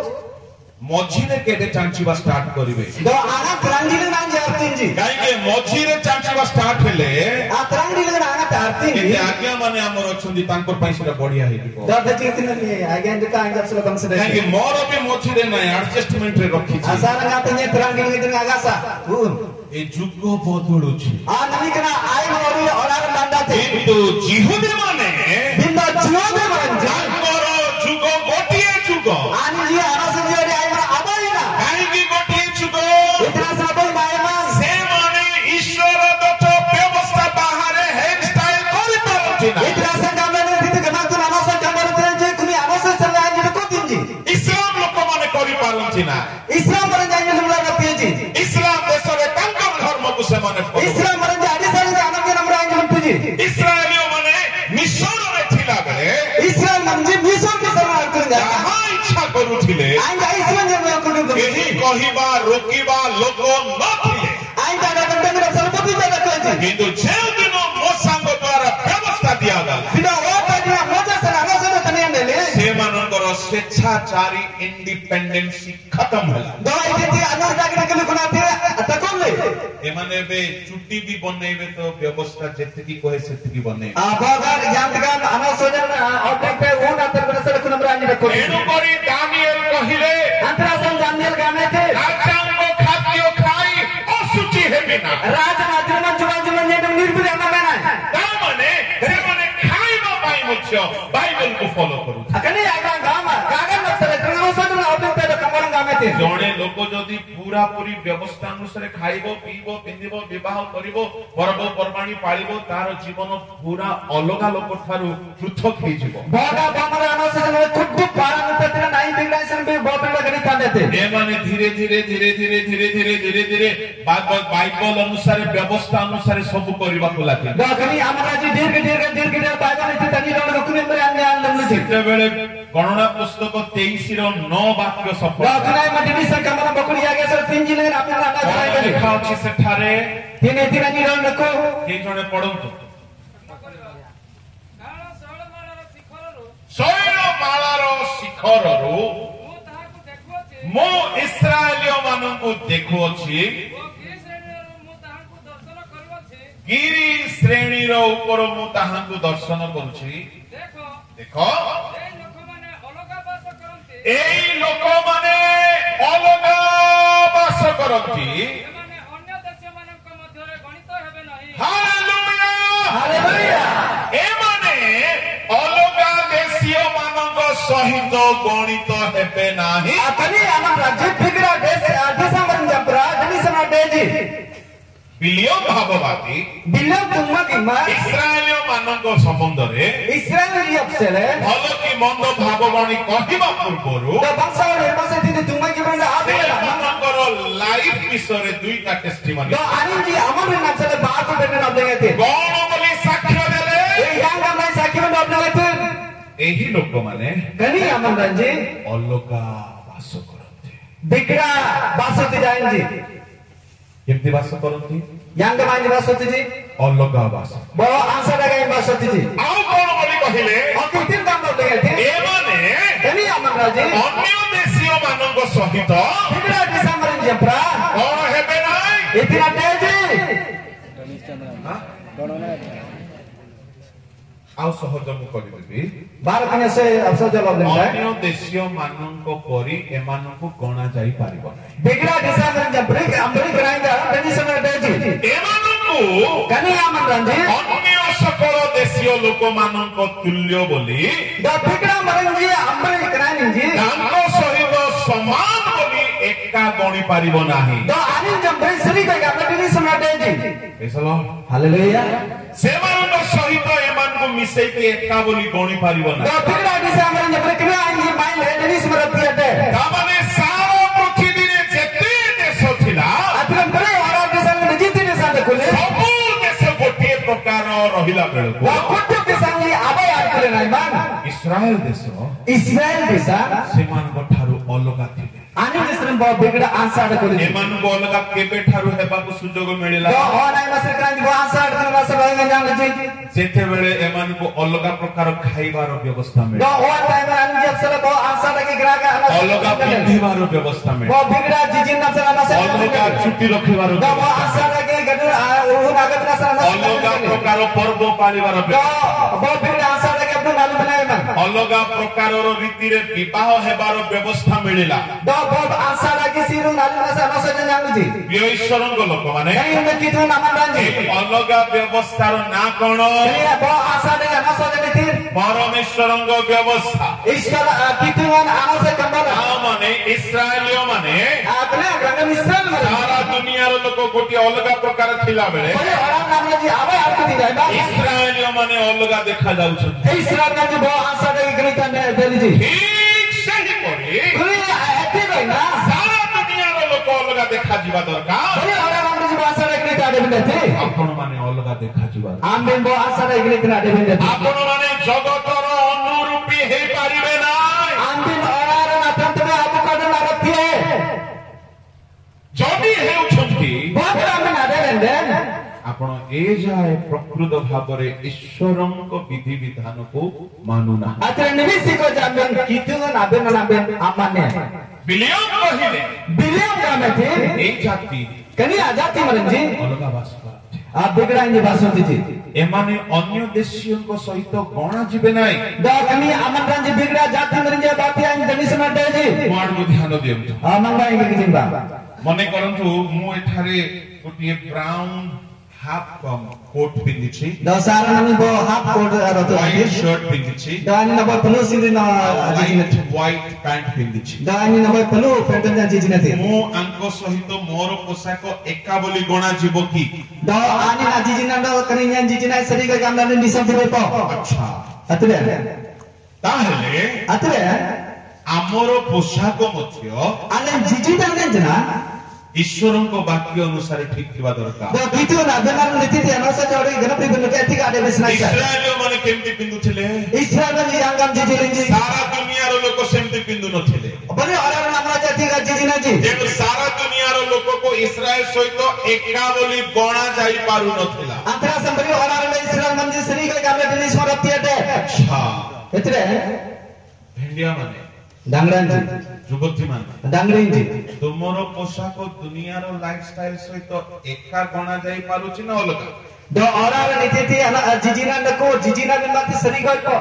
ମଝିରେ କେବେ ଚାଞ୍ଚିବା ଷ୍ଟାର୍ଟ କରିବେ दो आना त्रंगी ने नाम आरती जी କାହିଁକି ମଝିରେ ଚାଞ୍ଚିବା ଷ୍ଟାର୍ଟ ହେଲେ आ त्रंगी ने आना आरती जी ଏତେ ଆଜ୍ଞା ମାନେ ଆମର ଅଛନ୍ତି ତାଙ୍କ ପାଇଁ ସେଟା ବଢିଆ ହେଇଯିବ दो देखी ती नमी आगे जो का आगे सब कम से କାହିଁକି देखी ମୋର ବି ମଝିରେ ନାହିଁ ଆଡଜଷ୍ଟମେଣ୍ଟ ରେ ରଖିଛି आसार गाते ने त्रंगी ने दिन आगा सा ଏ ଯୁଗ ବଦଳୁଛି आ नमी कना आई मोरी औलाद मांडा थे କିନ୍ତୁ ଜିହୁଦୀ ମାନେ बिंदा जियो दे मन जी ତାଙ୍କର ଯୁଗ ଗୋଟିଏ ଯୁଗ आनी जी आना से जी आई मन अबई ना କାହିଁକି ଗୋଟିଏ ଯୁଗ इतना सबई माय मान ସେମାନେ ଈଶ୍ୱର ଦତ୍ତ ବ୍ୟବସ୍ଥା ବାହାରେ ହେୟାର ଷ୍ଟାଇଲ କରିପାରନ୍ତି ନା इतना से गामे ने थी कना तो आना से गामे ने जे कुनी आना से चला जी को दिन जी ଇସଲାମ ଲୋକମାନେ କରିପାରନ୍ତି ନା इस्लाम पर जाए लुला रखते जी ଇସଲାମ ଦେଶରେ ତାଙ୍କର ଧର୍ମକୁ ସେମାନେ follow କରନ୍ତି। इस्लाम पर जाए सारे आना के नंबर आए लुटू जी ଇସ୍ରାଏଲୀୟ ମାନେ ମିଶରରେ ଥିଲା ବେଳେ इस्लाम मंजी मिशन के समान कर जा ଯାହା ଇଚ୍ଛା କରୁଥିଲେ आई जाए इस्लाम जब को दो କେହି କହିବା ରୋକିବା ଲୋକ ନଥିଲେ आई जाए कंटे में सरपति जा रखे जी କିନ୍ତୁ ଯେଉଁଦିନ ମୋସାଙ୍କ ଦ୍ୱାରା ବ୍ୟବସ୍ଥା ଦିଆଗଲା बिना वो का मजा से आना से तने ने ले ସେମାନଙ୍କର ସ୍ୱେଚ୍ଛାଚାରୀ ଇଣ୍ଡିପେଣ୍ଡେନ୍ସି ଖତମ ହେଲା दवाई देती अनर जाके के कोना थे तकोन ले ଏମାନେ ଏବେ ଚୁଟି ବି ବନେଇବେ ତ ବ୍ୟବସ୍ଥା ଯେତିକି କହେ ସେତିକି ବନେଇବେ आबागार यांतगान आना सोजन आउटलेट पे वो ना तर से को नंबर आने रखो ତେଣୁକରି ଦାନିଏଲ କହିଲେ अंतरासन जानियल गाने थे ରାଜାଙ୍କ ଖାଦ୍ୟ ଖାଇ ଅଶୁଚି ହେବି ନା राज मात्र जुमा जुमा ने निर्भर आना बना ତାମାନେ ସେମାନେ ଖାଇବା ପାଇଁ ମଧ୍ୟ ବାଇବେଲକୁ ଫଲୋ କରୁଛନ୍ତି अकने आगा गामा कागन नक्सले तरंगो सोजन आउटलेट पे कम पूरा पूरी व्यवस्था अनुसार खाइबो पीबो पिंदिबो विवाह करिबो पर्व पर्वाणी पालिबो तार जीवन पूरा अलगा लोक ठारू पृथक हे जीवो बड़ा बमरा अनुसार खुद पालन तत्र नहीं बिगड़ासन भी बहुत लगनी तानेते ए माने धीरे धीरे धीरे धीरे धीरे धीरे धीरे धीरे बाइबल अनुसार व्यवस्था अनुसार सब करबा को लागे गनी हमरा जी दीर्घ दीर्घ दीर्घ दीर्घ बाइबल इति तनी रण रखुने में अन्य आलम छि सेते बेले गणना पुस्तक तेईस रो नौ वाक्य सफल गनाय मदिनी संकमन बकुड़ी आगे सर तीन जिले आपन राना जाय लिखा अछि सेठारे तीन तीन रण रखो के जने पढंतु शैल मालार शिखररू मो इस्राएलियो मानकु देखुअछि गिरी श्रेणी रो ऊपर मु ताहांकु दर्शन करूछि देखो एई लोक माने अलगा बास करती हालेलुया हालेलुया ए माने अलगा देशीय मानक सहित गणित हेबे नाही अतनी हमर राज्य फिगरा देश आदेशमन जपरा जनी सना देजी बिलियो भाववादी बिलियो तुम की मा इस्राएलियो मानक संबंध रे इस्राएल यपसेले भल की मंद भाववाणी कहिबा पूर्वरु तो बंसा निर्मासे दिन तुम की बंदा आबे मानकर लाइफ विषय दुईटा टेस्टिमनी तो आनी जी हमर नाचले बात बेने न देगे थे कोन बोली साक्ष्य देले ए यांगा नै साक्ष्य न देले थे एही लोक माने गनी हमर रंजी अलगा वास करते बिगड़ा बासती जाइन जी केमती वास करती यांगा मानी बासती जी अलगा वास बो आंसर लगाई बासती जी आउ कोन बोली कहिले अकितिन काम न देगे थे ए माने गनी हमर रंजी अन्य देशीय मानक सहित बिगड़ा दिसंबर जपरा कोन हेबे नाही इतना तेजी आउ सहज मु करि देबी भारत में से अवसर जवाब देता है अन्य देशीय मानक परि एमानकु गणा जाई पारिबो नाही बिगड़ा दिसंबर जपरे अमरी कराएंगे गनी समय तेजी एमानकु गनी हमर रंजी अन्य सकल देशीय लोक मानक तुल्य बोली द बिगड़ा मरंजी अमरी कराएंगे जी तांको सहित समान बोली एका गणी पारिबो नाही द आनी जपरे सरी का गनी समय तेजी एसलो हालेलुया सेमानक सहित एमानकु मिसै के एका बोली गणी पारिबो द नाही बिगड़ा दिसंबर जपरे केबे आनी माइल गनी स्मृति अटे तामाने सारा पृथ्वी रे जेते देश थिला अतरम करे और दिसंबर जीती ने साथ खुले सबु देश गोटे प्रकार रहिला बेलको द कुटु दिसंगी आबे याद करे नाही मान इस्राएल देश इस्राएल दिसा सेमानक ठारू अलगा थिले आनी दिसरम बो बिगड़ा आंसर करे एमानकु अलगा केबे ठारू हेबाकु सुजोग मिलिला द ऑनलाइन मसे क्रांति बो आंसर करे मसे रहेंगे जान जी जेते बेले एमानकु अलगा प्रकार खाइबार व्यवस्था द मिले ऑन टाइम आनी जब से बो आंसर के ग्राहक अलगा पिंधिबार व्यवस्था मिले बो बिगड़ा जिजिन न से मसे अलगा छुट्टी रखिबार द बो आंसर के गदु ओ नागत न से अलगा प्रकार पर्व पालिबार द बो बिगड़ा आंसर के अपने मालूम बनाए मन अलगा प्रकार रीति रे विवाह हेबार व्यवस्था मिलिला द बो आंसर के सिरु नालू न से मसे जान जी ईश्वरंग लोक माने नहीं में किथु नाम रांजी अलगा व्यवस्थार ना कोन ये बो आंसर के न से जने थी परमेश्वरंग व्यवस्था ईश्वर किथु वन आनो से कंबल आ माने इस्राएलियो माने आपने गंगा मिश्रण में सारा दुनिया रो लोक गोटी अलगा प्रकार थिला बेले बोले और नाम जी आवे आपको दी जाए इस्राएलियो माने अलगा देखा जाउछ इस्राएल का जो बो आंसर के गणित में देली जी ठीक सही पड़ी बोले ऐसे भाई ना सारा दुनिया रो लोक अलगा देखा जीवा दरकार बोले और नाम जी आंसर के गणित आदे में थे आपण माने अलगा देखा जीवा आम दिन बो आंसर के गणित आदे में थे आपण माने जगतर अनुरूपी हे पारिबे नाही आम दिन और और अत्यंत में आपको कदम रखिए जदी हेउछंती बहुत राम ना दे लेन आपण ए जाय प्रकृत भाबरे ईश्वरंक विधि विधान को मानु ना अत्र निविसी को जामेन कितु ना बे ना बे आमाने बिलियम कहिले बिलियम का में थे ए जाति कनी आजाती मरन जी अलगा वास करते आप बिगड़ाएंगे बासंती जी एमाने अन्य देशीयंक सहित गणा जिबे नाही द कनी आमंत्रण जी बिगड़ा जाति मरन जे बात आइन जनी समाटे जी मोर को ध्यान दियंतु आ मंगाएंगे कि जिंबा मने करंतु मु एठारे गोटिए ब्राउन हाफ कोट पिंदिछि द सारा नि बो हाफ कोट रतो व्हाइट शर्ट पिंदिछि द अनि न बो पलु सिरि न जिजिन व्हाइट पैंट पिंदिछि द अनि न बो पलु पेंट न जिजिन थि मो आंको सहित मोर पोशाक एका बोली गणा जीव की द अनि न जिजिन न कनिया जिजिन सरी का काम न निसब दिबे प अच्छा अतरे ताहले अतरे आमर पोशाक मध्य आले जिजिन न जना ईश्वरों को वाक्य अनुसार ठीक थिबा दरकार द कितो ना बेनार नीति थी अनसा जोड़ी गणपति बिन के ठीक आडे बेसना इस्राएल माने केमति पिंदु थिले इस्राएल नि आंगम जिजिन जी सारा दुनिया रो लोक सेमति पिंदु न थिले बने अरन नामरा जाति का जिजिन जी जेन सारा दुनिया रो लोक को इस्राएल सहित एका बोली गणा जाई पारु न थिला अंतरा संबरी अरन इस्राएल मंजी श्री के गामे दिनी स्मरती अटे अच्छा एतरे भेंडिया माने डांगरान जी जुगति माने डांगरीन जी तुमरो पोशाक दुनिया रो लाइफस्टाइल सहित एका गणा जाई पारु छि न अलगा द अरन नीति थी अन जिजिना नको जिजिना बिन माते श्री को को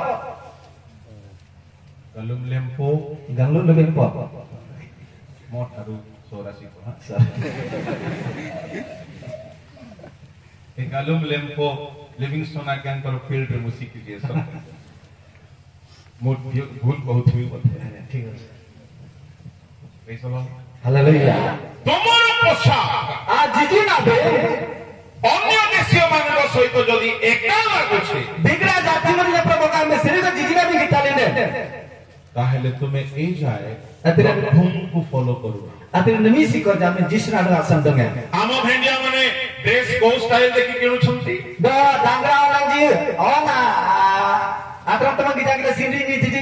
गलुम लेम्पो गंगलु लगे प मोठारु सोरासी को ए गलुम लेम्पो लिविंगस्टोन आज्ञान करो फील्ड रे मुसी की जे सब मोट भूल बहुत हुई बोलते ठीक है कैसा लो हालेलुया तुमरो पोशाक आ जिजिना बे अन्य देशीय मानव सहित जदि एका लागु छै बिगड़ा जाति मन ने प्रभुका में श्री को जिजिना भी गिटाले ने ताहले तुम्हें ए जाए अतरे प्रभु को फॉलो करो अतरे नमी सिको जामे जिसना आसन दंगे आम भेंडिया माने ड्रेस को स्टाइल देखि केनु छंती द डांगरा वाला जी ओना आतरा तम गिटा गिटा सिंडी नी थी जी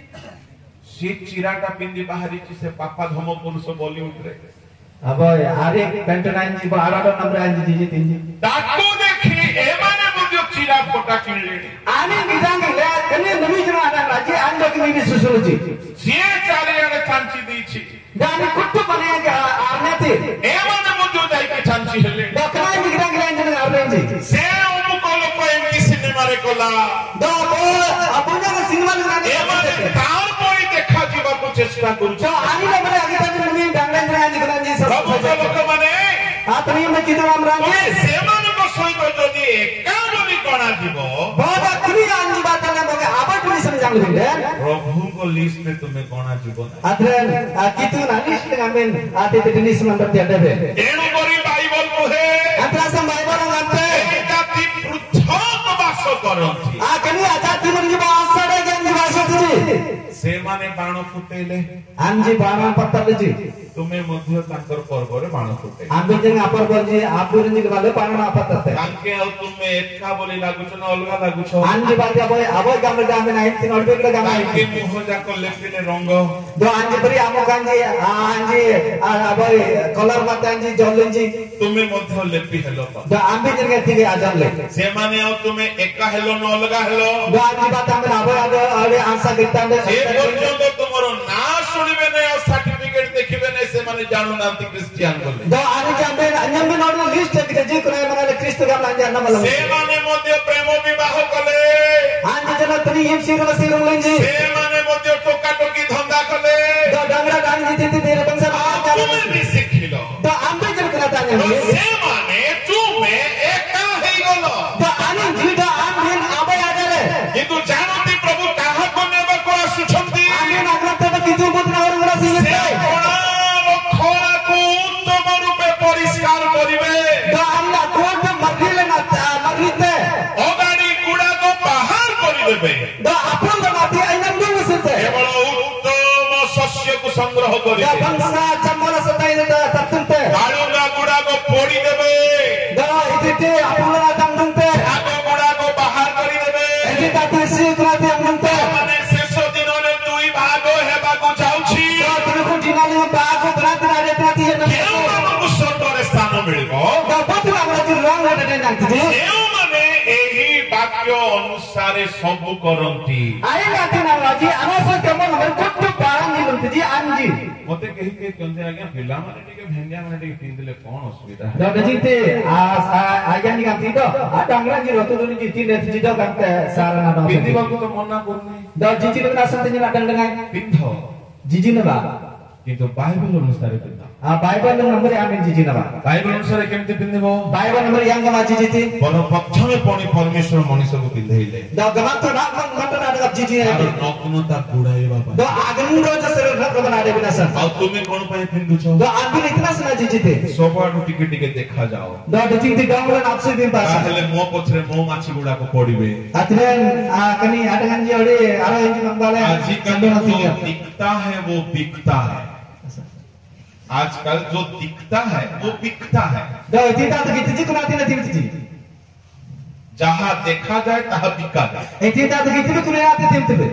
से चिराटा पिंदी बाहरी छि से पापा धम पुरुष बॉलीवुड रे अब आरे पेंट नाइन जी बारह नंबर आइन जी जी तीन जी ताको देखि ए माने मुजो चिरा फोटा किनले आने गिजांगे ले कने नमी जना आना राजी आन लोग नी सुसुरु जी जे चाले आने चांची दी छि दानी कुट्टू बनेगा आने थे ए माने मुजो जाई के चांची हेले बकरा गिजांगे ले जना आने जी से उमु को लोक एमटी सिनेमा रे कोला दो बो अपुना का सिनेमा लगाने ए माने तार कोई देखा जीवा को चेष्टा करू तो आनी लोग ने आगे तक नमी डांगरा जना गिजांगे जी सब सब लोक माने आतनी में कितना हम राम ओए से माने को सहित जदि एका बोली कोना जीवो बाबा कुनी आनी बात ने मगे आबा कुनी समझांग दिले प्रभु को लिस्ट में तुम्हें कोना जीवन अद्रन कितु ना लिस्ट गामेन आते ते निस नंबर ते देबे एणु करी बाइबल कहे अतरा से बाइबल गाते जाति पृथक वास करंती आ कनी जाति मन जी बासडे गन जी वास जी से माने बाण फुटेले आंजी बाण पत्तल जी तुम्हें मध्य तांकर पर्व रे बाण फुटे आंबे जंग अपर पर जी आपुर जी वाले बाण पत्तते तांके आ तुम्हें एका बोली लागु छ न अलगा लागु छ आंजी बात अबे अबे गाम गाम नाइन तीन अडबे के गाम तांके मुह जाको लेपिले रंग दो आंजी परी आमो गांजी आंजी अबे कलर मत आंजी जलन जी तुम्हें मध्य लेपि हेलो दो आंबे जंग थी आजम ले से माने आ तुम्हें एका हेलो न अलगा हेलो दो आंजी बात हम अबे अबे आंसा गिरता दे ए पर्यंत तुमरो ना सुनिबे नै सर्टिफिकेट देखिबे नै से माने जानू नांती क्रिश्चियन बोले दो आने जाबे अन्यम में नोड लिस्ट के जी को माने क्रिस्त का लांजा न मल से माने मध्य प्रेम विवाह कले आंजी जना तनी हिम सिर में सिर लेंजी से माने मध्य टोका टोकी धंधा कले दो डांगरा डांग जी ती तेरे बंसा तुम्हें भी सिखिलो दो आंबे जन कला ताने तो से माने तुम्हें एका हे गलो दो आने जी दो आन दिन आबे आगले किंतु जानती प्रभु काहा को नेबा को आसुछंती आने नागरत तो कितु पुत्र और बड़ा से सिंह कोणा खोला को उत्तम रूपे परिष्कार करिवे दो अल्लाह कोट मरले ना मरते ओगाड़ी कूड़ा को बाहर करिदेबे दो अपन बनाती आइनम दो सते केवल उत्तम शस्य को संग्रह दो करिवे बंसा चमला सताई दे तत्ते कालुंगा कूड़ा को फोड़ी देबे दो इते अपन दम दंते आगो कूड़ा को बाहर करिदेबे एजी ताती सी कराते हम दंते माने शेष दिन रे दुई भाग हेबा को जाउछि दो तुरको दिनाले बाग बरात रे ताती न केउ मानकु स्वर्गर स्थान मिलिबो दो पतु हमरा जी रंग हटे जानती जी केउ माने एही वाक्य अनुसार सब करंती आई नाती ना राजी अनस केमन हमर कुट्टू पारन जी लंती जी आंजी मते कहि के कंदे आज्ञा पिला माने टिके भेंडिया माने टिके पिंदले कोन असुविधा दो दजीते आ आज्ञा नि गाती दो आ डांगरा जी रतो जी जीती ने जी दो गाते सारा ना पिंदिबा को तो मना करनी दो जीती ना संते जी ना डंडंगा पिंध जीजी ने बा किंतु बाइबल अनुसार पिंध आ बाइबल नंबर आमे जिजी नबा बाइबल अनुसार केमते पिंदिबो बाइबल नंबर यांग मा जिजी थी पर प्रथमे पणी परमेश्वर मनुष्य को पिंधैले द गमन तो नाक मत ना जिजी आर है नग्नता गुडाइबा द आगन रोज से रख बना दे बिना सर आ तुमे कोन पय पिंदुछो द आगन इतना सना जिजी थे सबआडू टिके टिके देखा जाओ द जिजी थी डाउन आपसे दिन पास ताहले मो पछरे मो माछी गुडा को पडिबे अतरे आ कनी आटगन जी ओडी आरो इंजी मंगाले आज कल जो दिखता है वो बिकता है आजकल जो दिखता है वो बिकता है द इतिता तो कितजी कुनाती नथी बिची जहां देखा जाए तहां बिका जाए इतिता तो कितजी कुनाती थिमते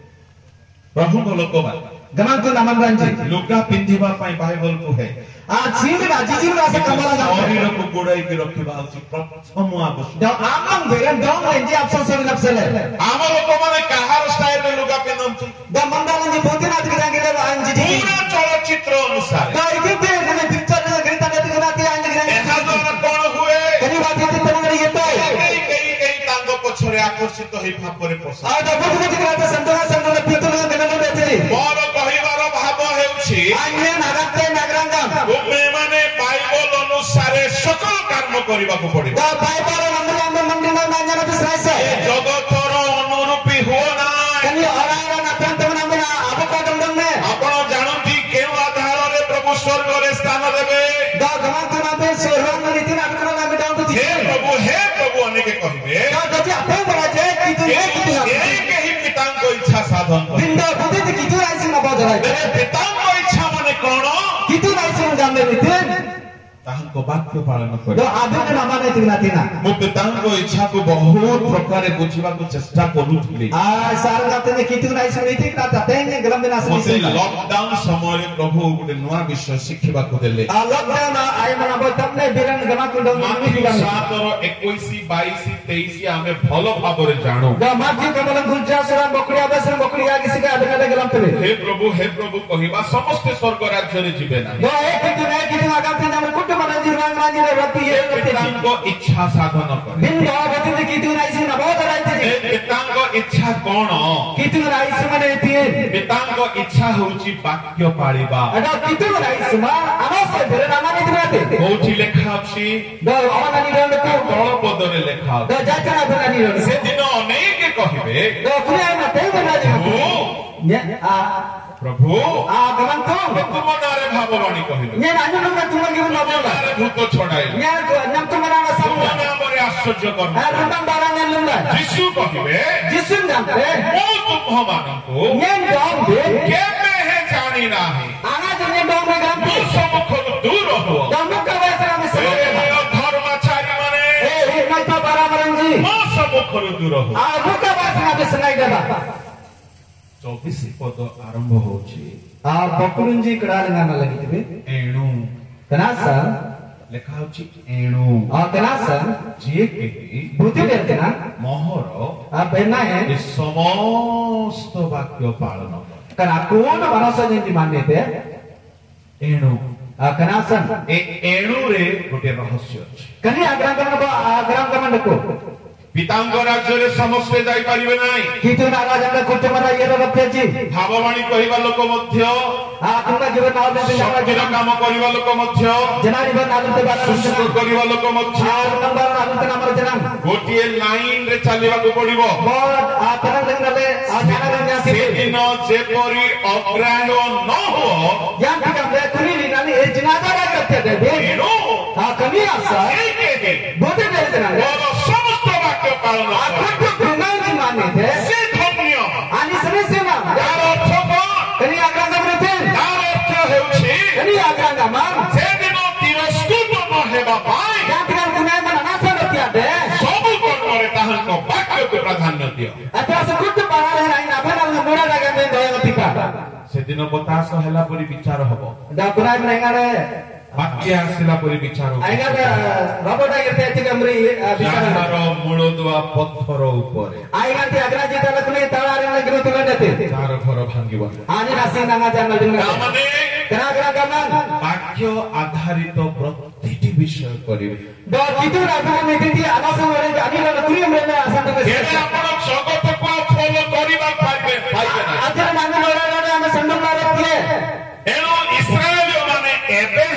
प्रभु को लोक बा गमन को नामन रंजी लुगा पिंधिबा पई बाइबल को है आ छिन ना जिजी ना से कमला ना शरीर को गुड़ाई के रखिबा उचित प्रथम आवश्यक द आमन बेरन डोंग रेंजी आपसन से नफसले आम लोक माने कहार स्टाइल में लुगा पिनम द मंदालन जी बोती ना दिखांगे रे आंजी जी पूरा चलचित्र अनुसार द इतिते ने पिक्चर ने गरीता ने दिखाती आंजी रे एहा जोन कोन हुए कनी बात इति तना ये तो कई कई कई तांगो पछरे आकर्षित होई भापरे पस आ द बोती ने दिखाते संतोष संतोष पितुल ने ने देती मोर कहिबार भाव हेउछि आन्य नागते नागरंगम तुमे माने बाइबल अनुसार सकल कर्म करिबा को पड़िबो द बाइबल नंबर नंबर मंदिर ना नाना बिसराय से जगतर अनुरूपी हो ना कनी अरारा ना तंत ना आपका दंडम ने आपण जानती केउ आधार रे प्रभु स्वर्ग रे स्थान देबे द गमन ना पे सोहरन नीति ना करना ना मिटाउ तो हे प्रभु हे प्रभु अनेके कहिबे द गति आपे बड़ा जे कि तू हे कि तू एक ही पितांग इच्छा साधन कर बिंद बुद्धि कि तू आइसी ना बदराय पितांग इच्छा माने कोन कि तू आइसी ना जान नीति ताहको वाक्य पालन करे द आदि ना माने तिना तिना मु पितांग इच्छा को बहुत प्रकार बुझिबा को चेष्टा करूथली आ सार गाते ने कि तू आइसी नीति का ताते ने गलम बिना मते से लॉकडाउन समय प्रभु गुटे नवा विषय शिखिबा को देले आ लॉकडाउन आय मना बो तमने बिरन गमा को डंग माथी सात और इक्कीस बाईस तेईस आमे भलो भाबरे जानो द माथी कमल गुंजा सरा बकरिया बसर बकरिया किसी का अदना गलम तबे हे प्रभु हे प्रभु कहिबा समस्त स्वर्ग राज्य रे जिबे ना द एक कि तू नहीं कि तू आगाम ते हमर कुट मन जीवन राजी रे रति ये रति पितांग इच्छा साधन करे बिंद बति कि तू आइसी ना बहुत राइते हे पितांग इच्छा कोन कि तू आइसी माने तिए पितांग इच्छा होची वाक्य पाळिबा अडा कि तू आइसी मा अनस बिरन ना माने दिनाते कोठी लेखा अछि द अवनानी रंग को तळ पदरे लेखा द जाचना बनानी रंग से दिन अनेक कहिबे द कुया ना ते बनाजी ने आ प्रभु आ गमन तो तुम नारे भाववाणी कहिलो ने राजू लोग तुम के न बोला नारे भूत छडाई ने नम तुम ना सब तुम नामरे आश्चर्य कर्म आ रंबम बारा ने लुंगा यीशु कहिबे जिसुन जानते मो तुम मानंतु ने डॉम दे केमे हे जानी नाही आना जो ने डॉम में गाम दूर सम्मुख दूर हो डॉम का वैसा में सब धर्मचारी माने ए ए नहीं तो बराबर जी मो सम्मुख दूर हो आ मुका वैसा में सुनाई देबा चौबीस पद आरंभ होछि आ बकुरुंजी कडालंगा न लगितबे एणु तनासा लेखा होछि एणु आ तनासा जे केहि बुद्धि देना मोहर आ बेना है ए समस्त वाक्य पालन करे कना कोन मनस जेंति मान्यते एणु आ कनासन ए एणु रे गोटे रहस्य अछि कनी आग्रह आग्रह कमन को पितांग राज्य रे समस्त जाई परिबे नाही कितु नाराज अंग कुट मरा ये रखेछि भाववाणी कहिबा लोक मध्य आ तुम जीवन नाव दे शक्तिर काम करिबा लोक मध्य जनारी बन नाम ते बारा सुस्त करिबा लोक मध्य चार नंबर नाम ते नाम जना गोटिए लाइन रे चलिबा को पड़िबो बोर्ड आ तना लंगले आ जाना गंगा से से दिन जे परी अग्राह्य न हो यान का बे कुनी लिनानी ए जनाजा का करते दे बे एणु आ कमी आसा एके दे बोते दे जना बोलो समस्त वाक्य पालन आ करे कुट बिनाई माने थे से धन्य आनी समय से ना यार अर्थ को कनी आग्रह करते यार अर्थ हेउछि कनी आग्रह मान से दिन तिरस्कृत न हेबा पाई जातिका गुनाह मन ना सलतिया दे सबु कर्मरे ताहनको वाक्य को प्राधान्य दियो अतः से कुट पहाड़ है राइन अपन हम मोड़ा लगा में दयवती का से दिन बतास हेला परि विचार हबो दा गुनाह रहेगा रे वाक्य आसिला परि विचार हबो आइगा रबटा गिरते थी कमरी विचार जाहार मूल दुआ पत्थर ऊपर आइगा ते अग्रा जीता लखने तळारे में गिरो तुला देते चार घर भांगिबो आनी राशि नांगा जान दिन तामाने करा करा गमन वाक्य आधारित प्रतिटी विषय करिवे द कितु राबु में थी आवास में जानी ला तुरी में में आसन के केने आपण जगत को फॉलो करिबा पाइबे पाइबे ना आज नांगा लोड़ा लोड़ा हम संडम मारे थे एनो इस्राएल माने एबे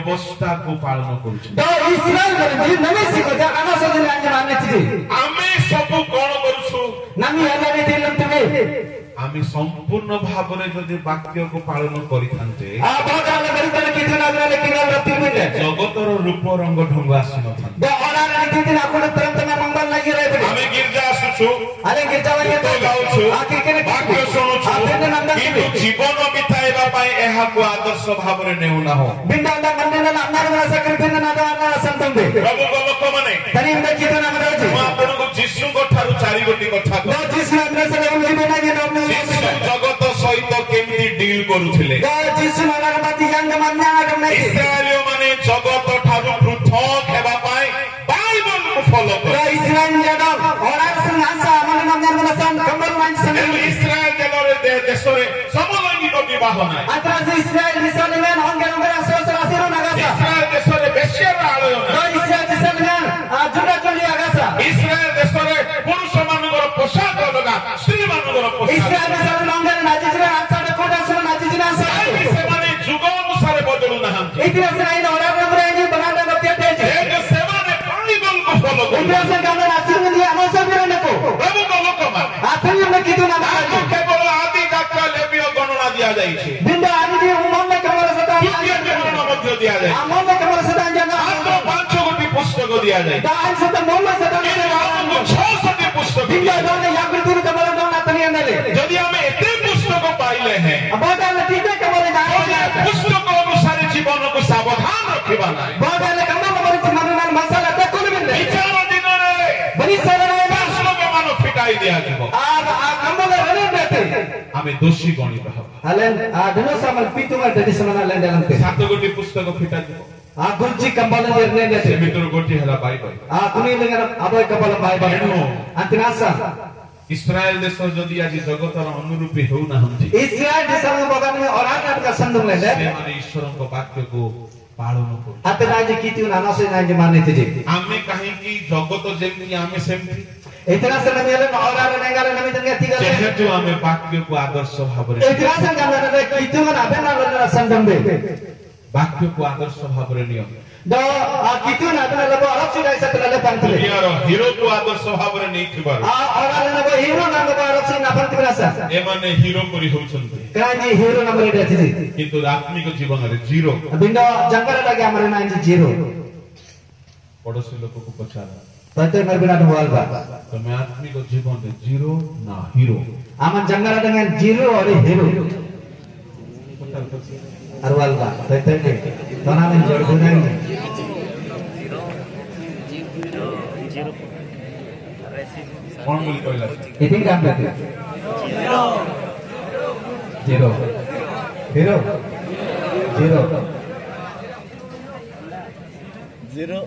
व्यवस्था को पालन करुछु द इस्राएल गरे नमे सिको जा आना सजले आज माने छी आमे सब कोन करुछु नमी हला रे दिलम तुमे आमे संपूर्ण भावरे जदि वाक्य को पालन करिथान्ते आ भगवान गरे गरे किछु नागरा ले किना रति मिले जगतर रूप रंग ढंग आसनथान द ओना रे किछु दिन आपण तुरंत में मंगल लागि रे आमे गिरजा आसुछु अरे गिरजा वाले तो गाउछु आके के वाक्य सुनुछु आपने नंदन किंतु जीवन बिताइबा पई एहा को आदर्श भावरे नेउ ना हो बिंदांदा मंदिर ना नार ना सकल बिंदा ना ना संतंबे प्रभु लोक माने तनी में किछु ना मरे ମୁଁ ଆପଣଙ୍କୁ ଯୀଶୁଙ୍କ ଠାରୁ ଚାରି ଗୋଟି କଥା द जिसु हमने से उंगली बना के नाम ଯୀଶୁ ଜଗତ ସହିତ କେମିତି ଡିଲ୍ କରୁଥିଲେ द जिसु मगर मति जंग मन्ना ना ଇସ୍ରାଏଲୀୟ ମାନେ ଜଗତ ଠାରୁ ପୃଥକ ହେବା ପାଇଁ ବାଇବଲକୁ ଫଲୋ द କଲେ इस्राएल जडो ओरा संग आशा मन नाम मन सन कमर मान सन କିନ୍ତୁ ଇସ୍ରାଏଲ ଦେଶରେ ଦେଶରେ ସମଲୈଙ୍ଗିକ ବିବାହ ନାହିଁ अतरा से इस्राएल दिशा में होंगे नंबर सोच रासिरो नगासा ଇସ୍ରାଏଲ ଦେଶରେ ବେଶ୍ୟାର ଆଳୟ द ନାହିଁ इस्राएल दिशा में जुड़ा चली आगासा ଇସ୍ରାଏଲ ଦେଶରେ ପୁରୁଷ ମାନଙ୍କର ପୋଷାକ ଅଲଗା ସ୍ତ୍ରୀ ମାନଙ୍କର ପୋଷାକ इस्राएल दिशा में होंगे नाचिजना आचा कोटा सुन नाचिजना सा କାହିଁକି ସେମାନେ ଯୁଗ ଅନୁସାରେ ବଦଳୁ ନାହାନ୍ତି इतिहास से नहीं ओरा नंबर है जी बना दे बत्ते थे ଯେହେତୁ ସେମାନେ ବାଇବଲକୁ ଫଲୋ କରୁଛନ୍ତି इतिहास से गाना नाचिन दिया हमसे भी रहने को ପ୍ରଭୁଙ୍କ ଲୋକମାନେ आखिर में कितु ना ତାଙ୍କୁ କେବଳ ଆଦି ଯାତ୍ରା ଲେବୀୟ ଗଣନା ଦିଆଯାଇଛି बिंदा आनी जी उमन में कमर सदा ଦ୍ୱିତୀୟ ଗଣନା ମଧ୍ୟ ଦିଆଯାଇଛି अमन में कमर सदा जाना ମାତ୍ର ପାଞ୍ଚ ଗୋଟି ପୁସ୍ତକ ଦିଆଯାଇଛି दान सदा मोल सदा କିନ୍ତୁ ଆମକୁ ଛଅଶଟି ପୁସ୍ତକ बिंदा ଦିଆଯାଇଛି। दोने याकुल तुर कमर दोना तनी अंदर ଯଦି ଆମେ ଏତେ पुस्तक ପାଇଲେ हैं बहुत आले ठीक है कमर तो ये जा पुस्तक अनुसार जीवन को सावधान रखिबा नाही बहुत आले कमर कमर से मन मन मसाला तक कोन बिंदे विचार दिनरे बनी सारा ना पुस्तक मान फिटाई दिया जीव आ आ कमर रने देते आमे दोषी गणित हब अलेन आ दिनो सामल पीतु में ददी समना ले देलंते सात गोटी पुस्तक फिटा जीव आ गुरुजी कंबल निर्णय से देते मित्र गोटी हला बाइबल आ कुनी लगे अबय कंबल बाइबल अंतनासा इस्राएल देश जदि आज जगतर अनुरूपी हो नाहंती इस्राएल देश में बगन में और आठ का संदर्भ ले से माने ईश्वर को वाक्य को पालन करू अतना जे कितु ना नसे ना जे माने थे जे आमे कहीं की जगत जेमती आमे सेमती इतना से नमे ले और आठ ने गाले नमे जंगे ठीक है जेहेतु आमे वाक्य को आदर्श भावरे इतना से गाले ने कितु ना अबे ना संदर्भ में वाक्य को आदर्श भावरे नियम दो आ कितु ना अबे लबो अलग से जाय सकले ले पंतले दुनियार हीरो को आदर्श भावरे नहीं थिबार आ और आठ ने हीरो ना लबो अलग से ना पंतले सा ए माने हीरो करी होउछन्ते काजी हीरो नंबर रे थी किंतु आत्मिक जीवन रे जीरो बिंदो जंगल लगे हमरे ना जी जीरो पड़ोसी लोग को पचारा तते मर बिना ढोल बा तो मैं आत्मिक जीवन रे जीरो ना हीरो आमन जंगल dengan जीरो और हीरो अरवाल बा तते ने तना में जोड़ गुनाई कौन बोली कहला इतिन काम करते जीरो हीरो जीरो जीरो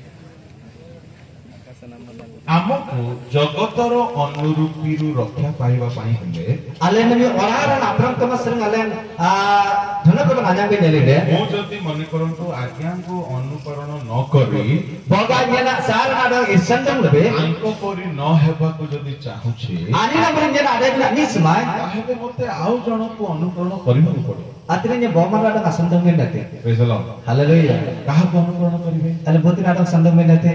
ଆମକୁ ଜଗତର ଅନୁରୂପୀରୁ ରକ୍ଷା ପାଇବା ପାଇଁ ହେଲେ अलेन में ओरारन अपरम कमसरन अलेन आ धनक बनाजा के नेले ମୁଁ ଯଦି ମନେ କରନ୍ତୁ ଆଜ୍ଞାଙ୍କୁ ଅନୁକରଣ ନ କରି बगा जना सार नाडो इसंदम लबे ଆଙ୍କ ପରି ନ ହେବାକୁ ଯଦି ଚାହୁଁଛି आनी नंबर जना आदे ना निसमाय ତାହେଲେ ମୋତେ ଆଉ ଜଣକୁ ଅନୁକରଣ କରିବାକୁ ପଡ଼ିବ अतने ने बोमन नाडो असंदम में नते Praise the Lord। हालेलुया କାହାକୁ ଅନୁକରଣ କରିବେ अले बोति नाडो संदम में नते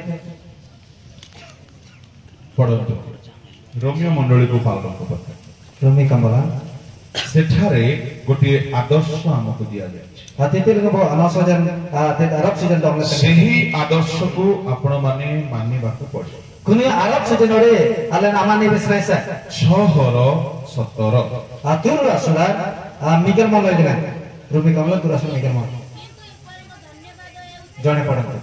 ପଢନ୍ତୁ ରୋମିଓ ମଣ୍ଡଳୀକୁ ପାଉଲଙ୍କ ପତ୍ର रोमी कमला ସେଠାରେ ଗୋଟିଏ ଆଦର୍ଶ ଆମକୁ ଦିଆଯାଇଛି अतिथि लोग वो अनासोजन ते अरब सीजन डोंगले ସେହି ଆଦର୍ଶକୁ ଆପଣମାନେ ମାନିବାକୁ ପଡ଼ିବ कुनी अरब सीजन ओरे अलेन अमानी बिसराइसा ଛଅର ସତର अतुर रसुला मिगर मन लजना रोमी कमला तुर रसुला मिगर मन जाने पड़ता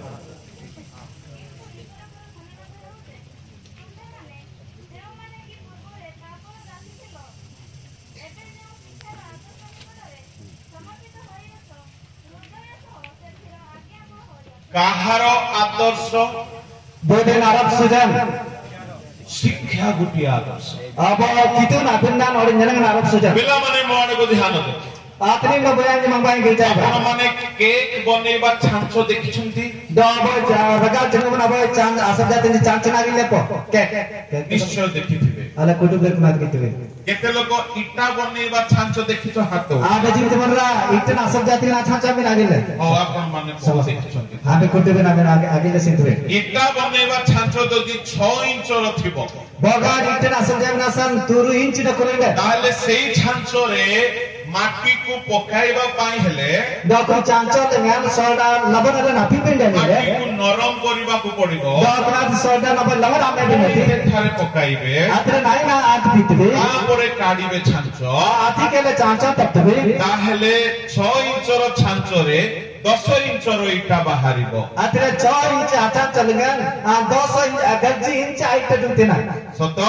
କାହାର ଆଦର୍ଶ बोधन अरब सीजन ଶିକ୍ଷା ଗୋଟିଏ ଆଦର୍ଶ अब कितुन अभिन्नान और जनगन अरब सीजन ପିଲାମାନେ ମୋ ଆଡ଼କୁ ଧ୍ୟାନ ଦେବେ आतनी न बयान मंगाई गिर जाए ଆପଣମାନେ କେକ୍ ବନେଇବା ଛାଞ୍ଚ ଦେଖିଛନ୍ତି दो अब रगा जनगन अब चांद आसब जाते नि चांद चना गिले पो के ନିଶ୍ଚୟ ଦେଖିଥିବେ ala kudu ber kunat gitu be केते लोग इटा बनेबा छांचो देखि तो हाथ ada jim temanra itan asal jati na chancha min agile ओ आपन माने बहुत देखछन्ति abe kudu be na age agile sintube इटा बनेबा छांचो जदि छह इंच रो थिबो boga itan asal jam na san turu inch na korele ताले सेही छांचो रे माटी को पकाइबा पाई हेले da ko chancha dengan soda laban ada napi pendele माटी को नरम करिबा को पड़िबो da kunat soda laban laban ame benati थारे पकाइबे atre nai na at bitbe तापरे काढिबे छांचो ati kele chancha taptbe ताहेले छह इंच रो छांचो रे दस इंच रो इटा बाहरिबो atre छह inch acha chalengan दस inch gaji inch aita dunte na सत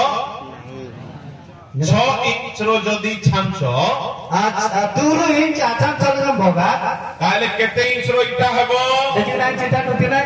छह इंच रो जदि छांचो turu inch acha chalengan boga ताले केते इंच रो इटा हबो देखि ना चिता dunte na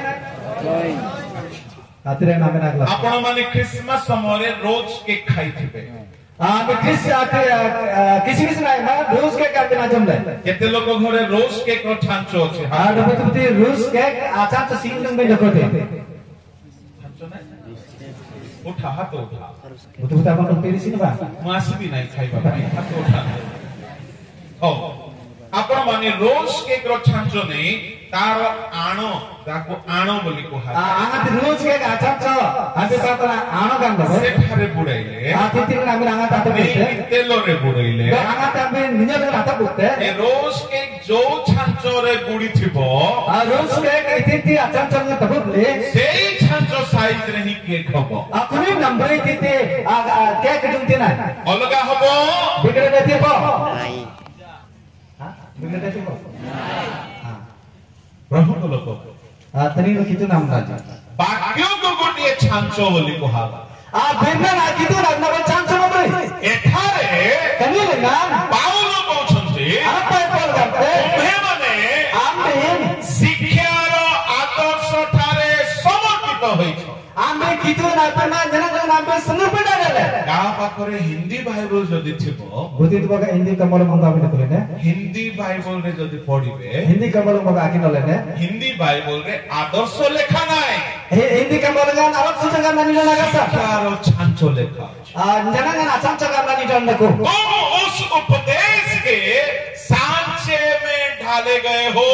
atre na mena gla आपण माने क्रिसमस समोरे रोज केक खाइथिबे आमे किस किसी किसी ना ना रोज केक करते ना जमले केते लोग घरे रोज केक रो छांचो अछि आ डबते रोज केक आचा तो सीन लंग में देखोते छांचो ना उठा हाथ उठा बुतु बुतु अपन पेरी सिन बा मासी भी नहीं खाइबा भाई हाथ उठा ओ आपण माने रोज केक रो छांचो नहीं तार आनो ताको आनो बोली को आ आंगा रोज केक आचा छ आबे पापा आनो काम दो से थारे बुड़ाइले आ तीन ना में आंगा ताते नहीं तेलो रे बुड़ाइले आंगा ताबे निजे के हाथ बुते ए रोज केक जो छांचो रे गुड़ी थिबो आ रोज केक इति आचा छ ने तबले सेही छांचो साइज रे ही केक हबो आ कुनी नंबर इति आ केक दुंते ना अलगा हबो बिगड़े देते को नहीं हां बिगड़े देते को हां प्रभु को लोक आ तनी रो कितु नाम राजा बाक्यो को गोटिए छांचो बोली कोहाबा आ बिरना ना कितु नाम ना चांचो न बई एठारे कनी ना पाउलो कहउछन्ते आ पाय पर करते तुम्हे माने आमेन शिक्षार आदर्श ठारे समर्पित होइछ आमे कितु ना ना जना जना नाम पे समर्पित डाले गा पाखरे हिंदी बाइबल जदि थिबो बुद्धि तो बगा हिंदी कमल मंगा बिना तले ने हिंदी बाइबल रे जदि पढिबे हिंदी कमल मंगा आकि नले ने हिंदी बाइबल रे आदर्श लेखा नाय हे हिंदी कमल गा नारद सुजंगा नानी लगा सा शिक्षार छांचो लेखा आ जना जना चांचो का नानी जन को तुम उस उपदेश के सांचे में ढाले गए हो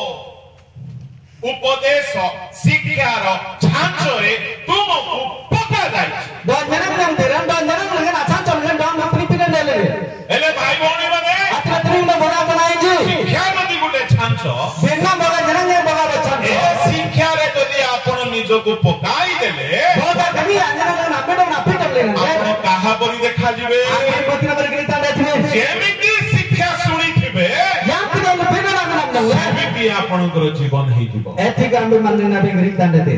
उपदेश शिक्षार छांचो रे तुमको पका जाय दो जना जना देरन दो जना जना चांचो ने दो अपनी पिने ले एले भाई भौणी माने अत्र तरी में बड़ा बनाई जी शिक्षा नदी गुटे छांचो बिना बगा जना ने बगा चांचो ए शिक्षा रे जदि आपण निजको पकाई देले बहुत कभी जना जना पेट ना पेट ले ने आपण काहा परि देखा जिवे आगे पतिना पर गिरता देखिए जेमिति शिक्षा सुनी थिबे यात ने पेट ना ना जेमिति आपणकर जीवन हे जिवो एथि गांबे मंदिर ना भी गिरता देते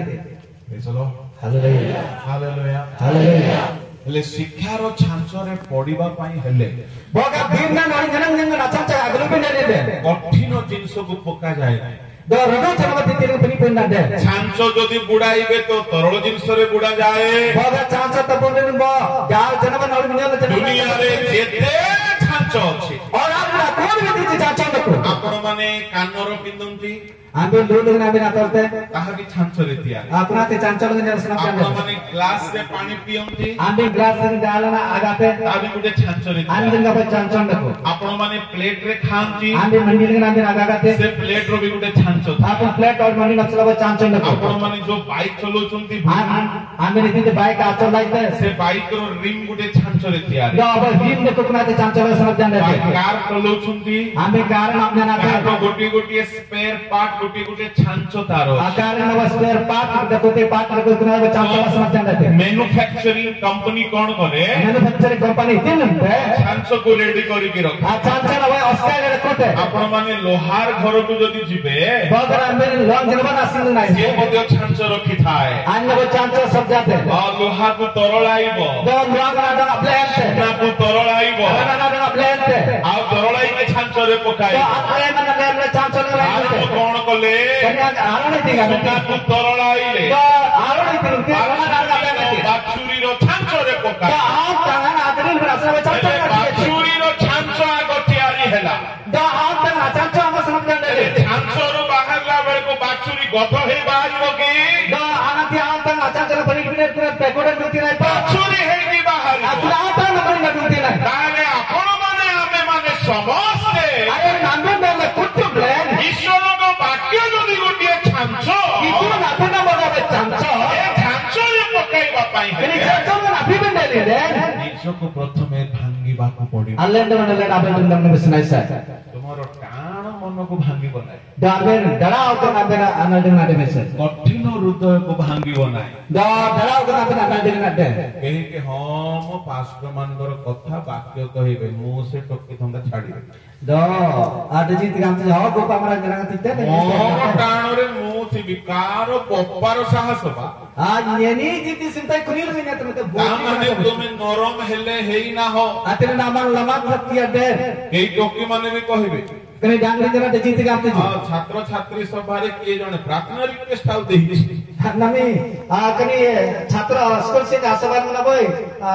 चलो हालेलुया हालेलुया हालेलुया ले शिक्षा रो छांचो रे पढिबा पई हेले बगा बिना ना जना जना चांचो आगलो पे ने दे कठिन जिंस को पका जाय दो रडो चमती तेरे पनि पेन ना दे छांचो जदि बुडाइबे तो तरल जिंस रे बुडा जाए बगा चांचो त बोले न बा गाल जनम नळ मिया दुनिया रे जेते छांचो अछि और आप कोन भी चांचो नको आपण माने कानर पिंदंती आंबे लोड ना बिना करते ताहा भी छांचो रे तिया आपना ते चांचो ने जरसना आपण पे माने ग्लास रे पानी पियंती आंबे ग्लास में डालना आगाते ताबी गुटे छांचो रे तिया आंबे का चांचो नको आपण माने प्लेट रे खांती आंबे मंडी ने आंबे आगाते से प्लेट रो भी गुटे छांचो आप प्लेट और मंडी नचला चांचो नको आपण माने जो बाइक चलोचंती आंबे रीति बाइक आचो लाइते से बाइक रो रिम गुटे छांचो रे तिया दो अब हिम ने कोकना ते चांचो रे सब जान दे कार चलोचंती आंबे कार नाम जाना कार रो गोटी गोटी स्पेयर पार्ट गोटी गोटी छांचो तारो आकार नव स्पेयर पार्ट देखोते पार्ट को कुना चांचो सब जान दे मैन्युफैक्चरिंग कंपनी कोन करे मैन्युफैक्चरिंग कंपनी दिन पे छांचो को रेडी करी के रख आ चांचो रे अस्काय रे कोते आपण माने लोहार घर को जदी जिबे बगर आंबे लॉन्ग जनबन आसिन नाही से मध्ये छांचो रखी थाए अन्य वो चांचो सब जाते आ लोहा को तरळाइबो दो लॉन्ग ना डा प्लेन से ना को तरळाइबो ना ना डा प्लेन से आ तरळाइ के छांचो रे पकाइ तो आए मन ले ले चांचो ले आ कोन कोले कन्या आरण दिगा सुना को तरळाइले तो आरण दिगा के ना ना डा प्लेन से बाछुरी रो छांचो रे तो पकाइ आप ताना आदरी रसना चांचो बाछुरी रो छांचो आगो तयारी हैला तो आप ताना चांचो हम समझ दे छांचो रो बाहरला बेल को बाछुरी गतो हे बाहरिबो की तो आनती आप ताना चांचो रे बड़ी बिने पेकोडे दुती नाही बाछुरी हे की बाहरिबो api na baga be chancho ଏ ଝାଞ୍ଚରେ ପକାଇବା ପାଇଁ ini ହେଲେ chancho na api bendeli den ନିଜକୁ ପ୍ରଥମେ ଭାଙ୍ଗିବାକୁ ପଡିବ allen de mana le abel dum ne bisnai sa ତୁମର ଟାଣ ମନକୁ ଭାଙ୍ଗିବ ନାହିଁ darben dara auto na bena anal de na de mesen କଠିନ ହୃଦୟକୁ ଭାଙ୍ଗିବ ନାହିଁ da dara auto na bena anal de na de କେହି କି ହଁ ମୋ ପାଷ୍ଟର ମାନଙ୍କର କଥା ବାକ୍ୟ କହିବେ ମୁଁ ସେ ଟୋକି ଧନ୍ଦା ଛାଡ଼ିବି da ada jit gam te ho gopa mara jana titte ମୋର ଟାଣରେ ମୁଁ ଥିବି କାର ବପାର ସାହସ ବା a neni jiti sintai kunil mina te te ତାମାନେ ତୁମେ ନରମ ହେଲେ ହେଇନାହ atene na man lamat bhakti de ଏଇ ଟୋକି ମାନେ ବି କହିବେ kene dangri jana de jit gam te ହଁ ଛାତ୍ର ଛାତ୍ରୀ ସଭାରେ କିଏ ଜଣେ ପ୍ରାର୍ଥନା ରିକ୍ୱେଷ୍ଟ ଆଉ ଦେଇଛି nami a kene chhatra school se asaban na boy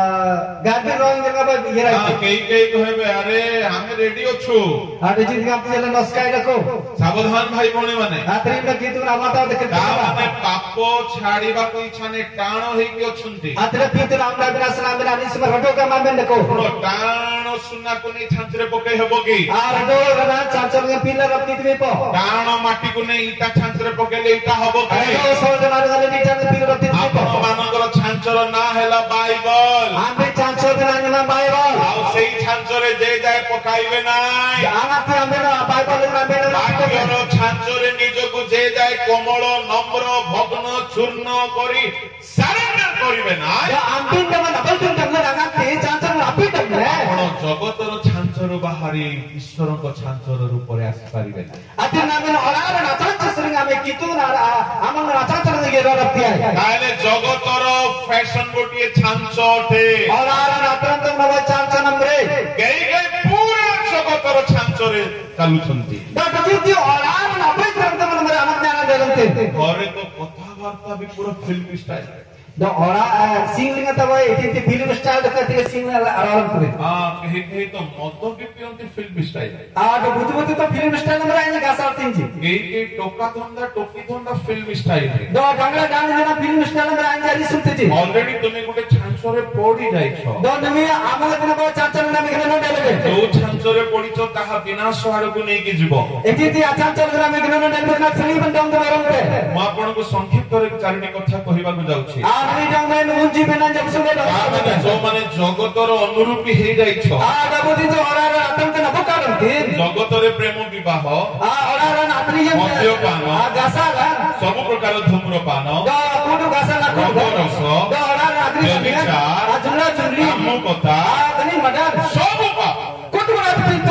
garden rowing jana boy ହଁ yera କେହି କେହି କହିବେ ଆରେ ଆମେ ରେଡି ଅଛୁ ada jit gam te jana noskai rako ସାବଧାନ ଭାଇ ଭଉଣୀ ମାନେ atri na gitu na mata de kete ତାମାନେ ପାପ ଛାଡ଼ିବାକୁ ଇଚ୍ଛା ନାହିଁ ଟାଣ ହେଇକି ଅଛନ୍ତି atri pitu na amna bina sana bina ni smar hado ka man de ko ଆପଣ ଟାଣ ସୁନାକୁ ନେଇ ଛାଞ୍ଚରେ ପକେଇ ହେବ କି a hado rana chanchor ne pillar apni tve po ଟାଣ ମାଟିକୁ ନେଇ ଇଟା ଛାଞ୍ଚରେ ପକେଇଲେ ଇଟା ହବ କି hado so jana gale ni tan pillar apni tve po ଆପଣ ମାନଙ୍କର ଛାଞ୍ଚର ନାଁ ହେଲା Bible ambe chanchor de na na bible ଆଉ ସେଇ ଛାଞ୍ଚରେ ଯେ ଯାଏ ପକାଇବେ ନାହିଁ anati ambe na bible na ambe na ବାକ୍ୟର ଛାଞ୍ଚରେ ନିଜକୁ ଯେ ଯାଏ କୋମଳ ନମ୍ର ଭଗ୍ନ ଚୂର୍ଣ୍ଣ କରି ସାରେଣ୍ଡର କରିବେ ନାହିଁ ya ambe na man double tun damle anati chanchor na api damle ଆପଣ ଜଗତର ଛାଞ୍ଚରୁ ବାହାରି ଈଶ୍ୱରଙ୍କ ଛାଞ୍ଚର ରୂପରେ ଆସିପାରିବେ ନାହିଁ ati na men orara na chanchor sring ame kitu na amang na chanchor ne gera rapti ai ତାହେଲେ ଜଗତର ଫ୍ୟାସନ ଗୋଟିଏ ଛାଞ୍ଚ ଅଟେ orara na atrantam na chanchor namre କେହି କେହି ପୁରା ଜଗତର ଛାଞ୍ଚରେ ଚାଲୁଛନ୍ତି da jiti orara na api atrantam namre amang na delante ଘରେ ତ କଥାବାର୍ତ୍ତା ବି ପୁରା film style da ora singling ta boy iti film style da kati sing aram kore ହଁ କେହି କେହି ତ ମଦ ବି ପିଅନ୍ତି film style a da buti buti to film style namre ai gasar tinji କେହି କେହି ଟୋକା ଧନ୍ଦା ଟୋକି ଧନ୍ଦା film style da dangla dang na film style namre ai jari sunte already ତୁମେ ଗୋଟେ ଛାଞ୍ଚରେ ପଡି ଯାଇଛ do nami amala dina ko chanchor na mi gena delebe ଯୋଉ ଛାଞ୍ଚରେ ପଡିଛ ତାହା ବିନାଶ ଆଡକୁ ନେଇକି ଯିବ iti ti chanchor na mi gena delebe na film dang da ramte ମୁଁ ଆପଣଙ୍କୁ ସଂକ୍ଷିପ୍ତରେ ଚାରିଟି କଥା କହିବାକୁ ଯାଉଛି ari dang men unji benan jab sunde do ତାମାନେ ଯୋଉମାନେ ଜଗତର ଅନୁରୂପୀ ହେଇଯାଇଛ a da buti to orara atrantam na bukaranti ଜଗତରେ ପ୍ରେମ ବିବାହ a orara na apni jem ମଦ୍ୟପାନ a gasala ସବୁ ପ୍ରକାର ଧୂମ୍ରପାନ da kudu gasala kudu ରଙ୍ଗରସ da orara agri ବ୍ୟଭିଚାର, a jumla jumli କାମକଥା a tani madar ସବୁ ପାପ kudu na pintu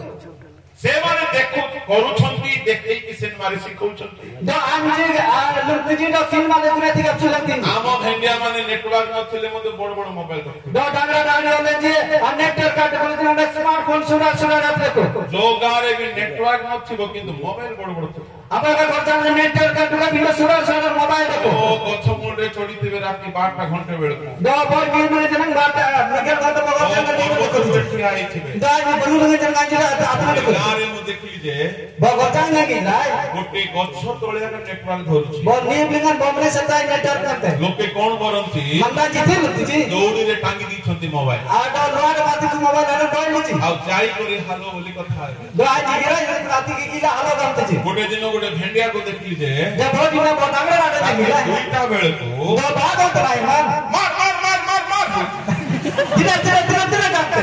ସେମାନେ ଦେଖୁ କରୁଛନ୍ତି ଦେଖେଇକି ସିନେମାରେ ଶିଖଉଛନ୍ତି do anji a lurtiji do cinema de kure tiga chulanti ଆମ ଭେଣ୍ଡିଆ ମାନେ ନେଟୱାର୍କ ନଥିଲେ ମଧ୍ୟ ବଡ ବଡ ମୋବାଇଲ ରଖୁଥିଲେ do dangra dani ole je connector kat kore na smartphone sura sura ratre ko ଯୋଉ ଗାଁରେ ବି ନେଟୱାର୍କ ନଥିବ କିନ୍ତୁ ମୋବାଇଲ ବଡ ବଡ ଥିବ apa ka gorta network kat kore bina sura sura mobile ko ଓ ଗଛ ମୂଳରେ ଚଢିଥିବେ ରାତି ବାରଟା ଘଣ୍ଟେ ବେଳକୁ do boy bir mane janang barta nigar gorta O bogar janga ପର୍ବତ dikko ଉପରେ ଠିଆ ହେଇଥିବେ do ai bulu lung janga jira atana ko ଗାଁରେ ମୁଁ ଦେଖିଲି ଯେ bo gorta nagi dai ଗୋଟେ ଗଛ ତଳେ ଏକ ନେଟୱାର୍କ ଧରୁଛି bo nim lingan bomre satai network karte ଲୋକେ କଣ କରନ୍ତି manda jite lutiji ଦୌଡ଼ିରେ ଟାଙ୍ଗି ଦେଇଛନ୍ତି mobile a do load bati ku mobile ara doy luchi ଆଉ ଯାଇ କରି ହାଲୋ ବୋଲି କଥା ହେବେ do ai jigira rati ki kila halo gamteji ଗୋଟେ ଦିନ ଗୋଟେ ଭେଣ୍ଡିଆକୁ ଦେଖିଲି ଯେ de bo dina bo dangra rate ରାତି jigira ଦୁଇଟା ବେଳକୁ do ba do trai man ମାର ମାର ମାର ମାର ମାର tira tira tira tira gamte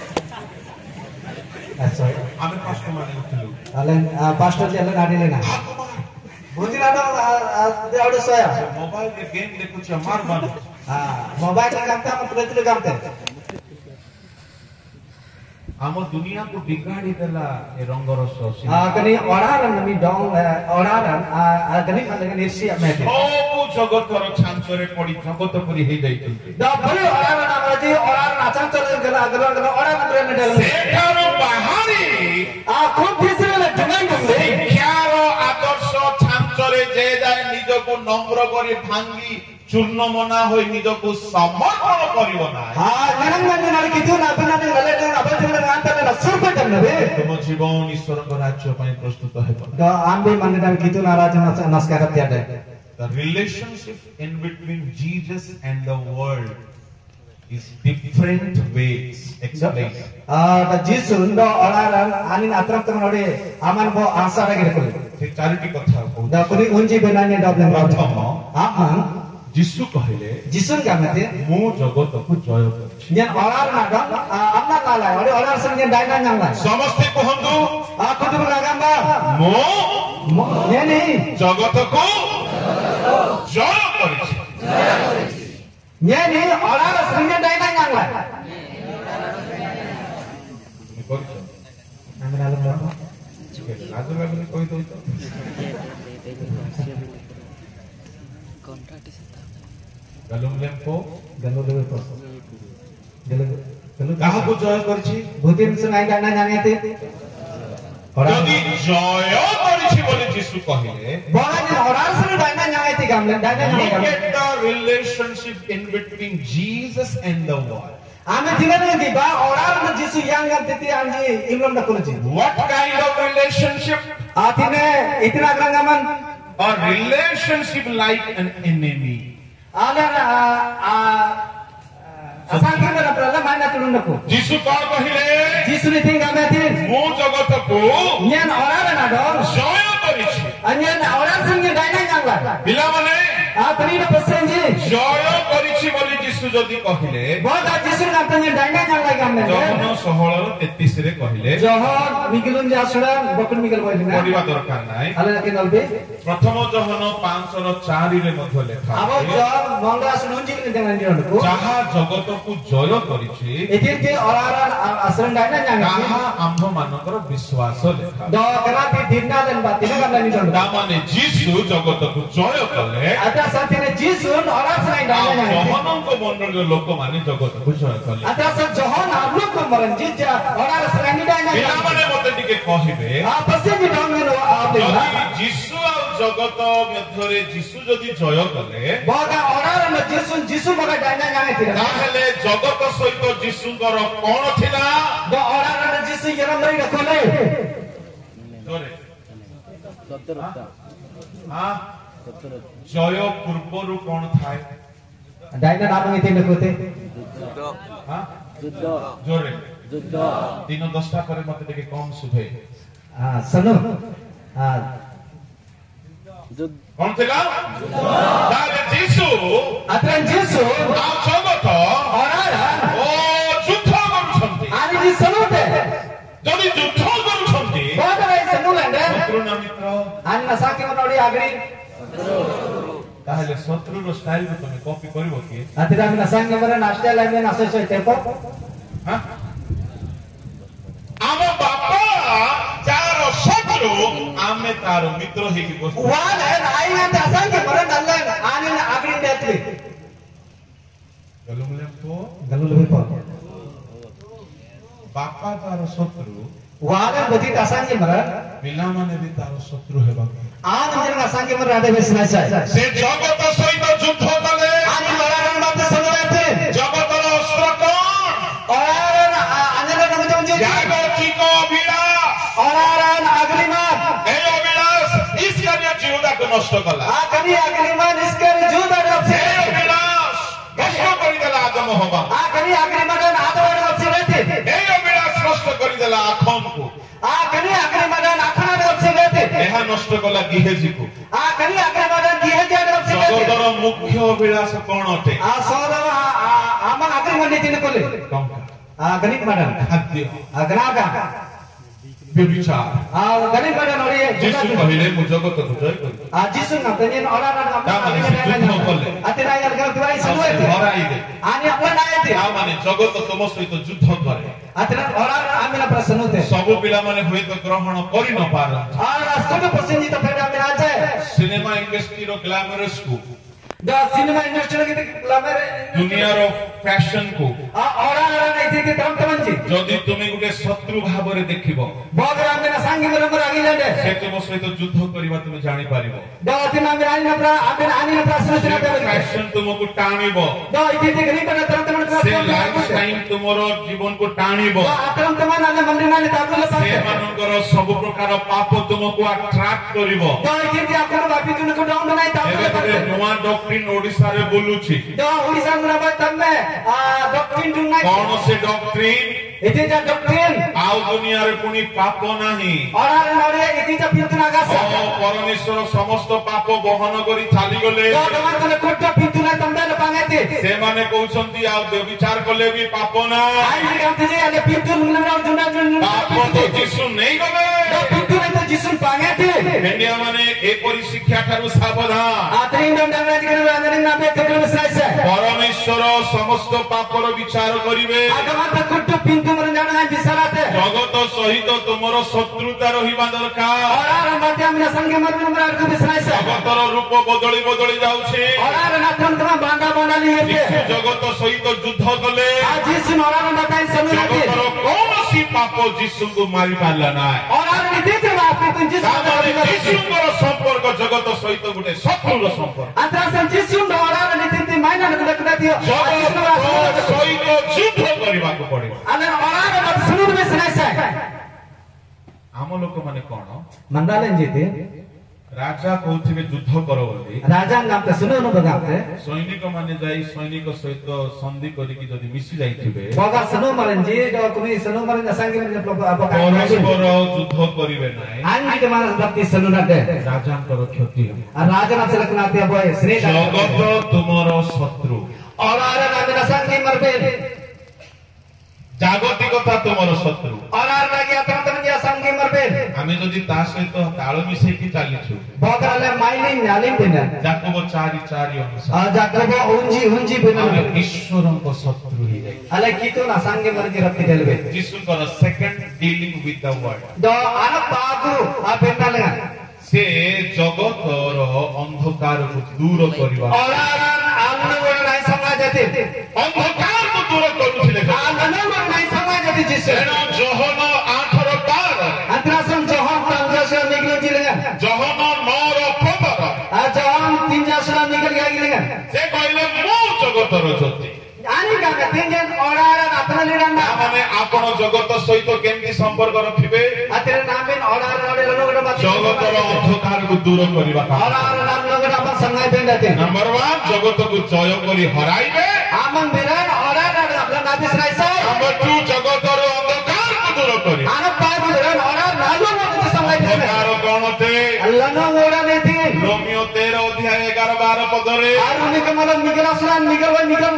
sorry ଆମେ ପାଞ୍ଚ ମାନେ ଉଠିଲୁ alen pastor ji alen adile na buti na do de aude soya ମୋବାଇଲରେ ଗେମ୍ ଦେଖୁଛି ମାର ମାର ha mobile ka gamte am pratile gamte ଆମ ଦୁନିଆକୁ ବିଗାଡି ଦେଲା ଏ ରଙ୍ଗରସ a kani oraran nami dong oraran a kani man nirsi amete ସବୁ ଜଗତର ଛାଞ୍ଚରେ ପଡି ଜଗତ ପରି ହେଇଯାଇଛନ୍ତି da bole oraran amraji oraran achan chale gala gala gala oraran brene dele ସେଠାରୁ ବାହାରି a khub bisele dungai dumle ଶିକ୍ଷାର ଆଦର୍ଶ ଛାଞ୍ଚରେ ଯେ ଯାଏ ନିଜକୁ ନମ୍ର କରି ଭାଙ୍ଗି ଚୂର୍ଣ୍ଣ ମନା ହୋଇ ନିଜକୁ ସମର୍ପଣ କରିବ ନାହିଁ ha ganang man na kitu na bana na gale na abal jumle na antale na surpe damle be ତୁମ ଜୀବନ ଈଶ୍ୱରଙ୍କ ରାଜ୍ୟ ପାଇଁ ପ୍ରସ୍ତୁତ ହେବ da ambe man na kitu na raj naskar tiade The relationship in between Jesus and the world is different ways explained. a da jisu ndo oraran anin atram tam node aman bo ansara gere ko से charity कथा कहू दा कुनी उंजी बेनाने डबले प्रथम आम यीशु कहले जिसुन का मते मो जगत को जय करछि न्यान ओरार ना डम अपना काला अरे ओरार संगे डायना न्यांगला समस्त कहंतु आ कुतुब लगांबा मो ने नहीं जगत को जय करछि ने नहीं ओरार संगे डायना न्यांगला करछ हमरा लगा लाज लागले कहि दउ त गलुमलेम को गलो लेवे पर गलो गलो काहा को जय करछि भूतिन संगे डायना न्यांगे थे यदि जय करछि बोले यीशु कहले बड़ा ने ओरार संगे डायना न्यांगे थे गामले डायना look न्यांगे at the relationship in between Jesus and the world. आमे दिने दी बा ओरार न जिसु यांग तेती आंजी इमलम न कुलजी What kind of relationship? आतिने इतना ग्रंगमन A relationship like an enemy. आले आ आ असांगे न प्रला माना तुलनको यीशु कौन कहले जिसु ने थिंगा में थी मो जगत को न्यान ओरार ना डो जय करछि अन्यन ओरार संगे डायना न्यांगला पिला माने आ तनी न पसेंजी जय करछि बोली यीशु जदि कहले बहुत जिसु ना तनी डायना न्यांगला गामले जहन षोहल तैंतीस रे कहले जहन मिगलुन जासुड़ा बकुन मिगल बोली ना पढिबा दरकार नाही आले के नलबे प्रथम जहन पाँच रो चार रे मध्ये लेखा अब अछि जब मंगला सुनजी के देना निरनको जहा जगत को जय करिछि एते के ओरार आश्रम डायना न्यांगे ताहा आम्भ मानकर विश्वास लेखा दो कराती दिना दिन बात दिन करना निरनको ता माने यीशु जगत को जय कले आता साथी ने जिसु ओरार संगे डायना न्यांगे जहनଙ୍କ ମଣ୍ଡଳର ଲୋକମାନେ ଜଗତକୁ ଜୟ କଲେ आता सब जहन आप लोग को मरन जिजा ओरार संगे डायना ପିଲାମାନେ ମତେ ଟିକେ କହିବେ आप पसेंजी डाउन में आप देखा ଯଦି ଯୀଶୁ ଆଉ ଜଗତ ମଧ୍ୟରେ ଯୀଶୁ ଯଦି ଜୟ କଲେ बगा ओरार न जिसु जिसु बगा डायना न्यांगे थी ତାହେଲେ ଜଗତ ସହିତ ଯୀଶୁଙ୍କର କଣ ଥିଲା दो ओरार न जिसु यरम नहीं रखोले ଜୋରେ ହଁ ଜୟ ପୂର୍ବରୁ କଣ ଥାଏ डायना नाम में थे नकोते ହଁ ଜୋରେ ଦିନ ଦଶଟା ପରେ ମତେ ଟିକେ କମ ଶୁଭେ हां सुनो हां କଣ ଥିଲା ତାହେଲେ ଯୀଶୁ अतरन जिसु ଆଉ ଜଗତ ओरार ଓ ଯୁଦ୍ଧ କରୁଛନ୍ତି आनी जी सुनोते ଯଦି ଯୁଦ୍ଧ କରୁଛନ୍ତି बहुत रे सुनुलेंडे ଶତ୍ରୁ ନା ମିତ୍ର आनी नसाके मनोडी आगरी ତାହେଲେ ଶତ୍ରୁର ଷ୍ଟାଇଲକୁ ତମେ କପି କରିବ କି अतरा में नसांगे मरे नाश्ता लाइन नासे से टेपो ହଁ? ଆମ ବାପା ଯାହାର ଶତ୍ରୁ ଆମେ ତାର ମିତ୍ର ହେଇକି ବସୁ वाल है आई ने नसांगे मरे नल्ले आनी ने आगरी देते गलु लबे पर ବାପା ତାର ଶତ୍ରୁ वाल है बदी नसांगे मरे ପିଲାମାନେ ବି ତାର ଶତ୍ରୁ ହେବାକୁ आज जन नसांगे मरे आदे बेसना चाहिए ସେ ଜଗତ ସହିତ ଯୁଦ୍ଧ କଲେ आनी ओरार न बात सुनोते ଜଗତର ଅସ୍ତ୍ର କଣ ओरार आने न मुझे मुझे ଜାଗତିକ ଅଭିଳାଷ ओरार अगली मात এই অভিଳାষ ইস্কারিয়ত জিহুদাକୁ ନଷ୍ଟ କଲା आ कभी अगली मात इसके जुदा रब से এই ଅଭିଳାଷ ନଷ୍ଟ କରିଦେଲା ଆଦମ ହବା आ कभी अगली मात आदो रब से रहते এই ଅଭିଳାଷ ନଷ୍ଟ କରିଦେଲା ଆଖମକୁ आ कभी अगली मात आखना रब से रहते ଏହା ନଷ୍ଟ କଲା ଗିହେଜିକୁ आ कभी अगली मात दिए जा रब से रहते ଜଗତର ମୁଖ୍ୟ ଅଭିଳାଷ କଣ ଅଟେ आ सोलो आमा अगली मात दिन कोले ଟଙ୍କା आ गणित मात ଖାଦ୍ୟ आ गनागा ବ୍ୟଭିଚାର आ गणित मात नोरी ଯୀଶୁ କହିଲେ ମୁଁ ଜଗତକୁ ଜୟ କରିବି आ जिसु न तने ओरार न ତାମାନେ ସେ ଯୁଦ୍ଧ କଲେ अतरा यार गल तुवाई ସେ सुनोते ହରାଇଲେ आनी अपन आएते ତାମାନେ ଜଗତ ତମ ସହିତ ଯୁଦ୍ଧ କରେ अतरा ओरार आमिना प्रश्न होते ସବୁ ପିଲାମାନେ ହୁଏତ ଗ୍ରହଣ କରି ନ ପାରନ୍ତି और रास्ते में पसंदी तो फेटा में आ जाए ସିନେମା ଇଣ୍ଡଷ୍ଟ୍ରିର ଗ୍ଲାମରସକୁ द सिनेमा इंडस्ट्री के ग्लैमर ଦୁନିଆର ଫ୍ୟାସନକୁ आ और और नहीं थी तम तमन जी ଯଦି ତୁମେ ଗୋଟେ ଶତ୍ରୁ ଭାବରେ ଦେଖିବ बहुत राम में संगी में नंबर आगे जाने ସେ ତୁମ ସହିତ ଯୁଦ୍ଧ କରିବା ତୁମେ ଜାଣିପାରିବ द दिन में आनी न आमिन आनी न प्रश्न चला दे ଫ୍ୟାସନ ତୁମକୁ ଟାଣିବ द इति इति गरी पर तम तमन ସେ ଲାଇଫ ଟାଇମ ତୁମର ଜୀବନକୁ ଟାଣିବ द आतम तमन आने मंदिर में ताबल पाते ସେମାନଙ୍କର ସବୁ ପ୍ରକାର ପାପ ତୁମକୁ ଆଟ୍ରାକ୍ଟ କରିବ द इति इति आपको बापी तुम को डाउन नहीं ताबल ଏବେ ଗୋଟେ पाते ନୂଆ ଡକ୍ଟର डॉक्ट्रिन ओडिशा रे बोलुछि Do Odisha muna tamme doctrine dunna. कौन से doctrine It is a doctrine. आउ दुनिया रे पुनी पाप नाही Orar nare it is a pintuna O gasa. परमेश्वर समस्त पाप बहन करी चाली गले Do tomar kone kutta pintuna tambe na pangete. से माने कहउछंती आ व्यभिचार कले भी पाप ना Ai ni gamte je ale pintun muna juna juna. पाप तो यीशु नहीं गले Do pintuna to jisun pangete. India माने एपरि शिक्षा ठारू सावधान Atrin dom damraj kanu anani nabe tekru saisa. परमेश्वर समस्त पापर विचार करिवे Agamat kutta pintu muna jana bisarate. जगत सहित तुमर शत्रुता रहिबा दरकार Orar mate amna sange marme muna arku bisraisa. जगतर रूप बदली बदली जाउछे Orar nathan tama banda bandali यीशु hete. जगत सहित युद्ध कले Aaj jisun orar matai sanu nake. जगतर कौनसी पाप यीशु को मारि पारला ना Orar ni dite ba pintun jisun तामाने orar यीशुଙ୍କର संपर्क जगत सहित गुटे शत्रुर संपर्क Atrasan jisun orar ni dite maina na kudakda dio. जगत सहित युद्ध करिबाको पड़े Ale orar mat sunu bisraisa. आम लोक माने कोन Mandalen jite. राजा कहउथिबे युद्ध करो बोली Raja naam te sunu nu bagate. सैनिक माने जाई सैनिक सहित संधि करिकि जदि मिसि जाइथिबे Baga sunu maranji do kuni sunu maran asangi men plok apa परस्पर युद्ध करिवे नाय Anji ke manas bhakti sunu na de. राजांकर क्षति हो Raja na selak na te boy sri. जगत तुमर शत्रु Orar na men asangi marbe. जागतिकता तुमर शत्रु Orar lagi atram tam dia asangi marbe. आमे जदि ता सहित ताळ मिसै कि चालिछु Baga ale mailin nalin bina. जाकब चारि चारि अनुसार Jakobo unji unji आमे bina. ईश्वरଙ୍କ शत्रु हि जाई Ale kitu na asangi marji rapti delbe. जीशुଙ୍କର second dealing with the world Do anak bagu apena lengan. से जगतर अंधकार को दूर करबा Orar anu wer nai sama jati. अंधकार को दूर करूथिले Anu wer nai sama jati jisu. एनो जहन आठ र बारह Antrasam johon tanjasa niklo ji lengan. जहन नौ र पंद्रह Johon tinjasa nikl gaya lengan. से कहले मो जगतर ज्योति Ani kame tinjen orar apna liran na. माने आपण जगत सहित केमति संपर्क रखिबे Atire namin orar ore lono gora bat. जगतर अंधकार को दूर करबा Orar nam lono apa sangai bendate. Number one जगत को जय करी हराइबे Amang beran orar apna nabis raisa. Number two जगतर अंधकार को दूर करी Anak bagu beran orar nalu lono sangai bendate. अंधकार कोन थे Lono gora neti. रोमियो तेरह अध्याय ग्यारह बारह पदरे Aru nikal malam nikal aslan nikal boy nikal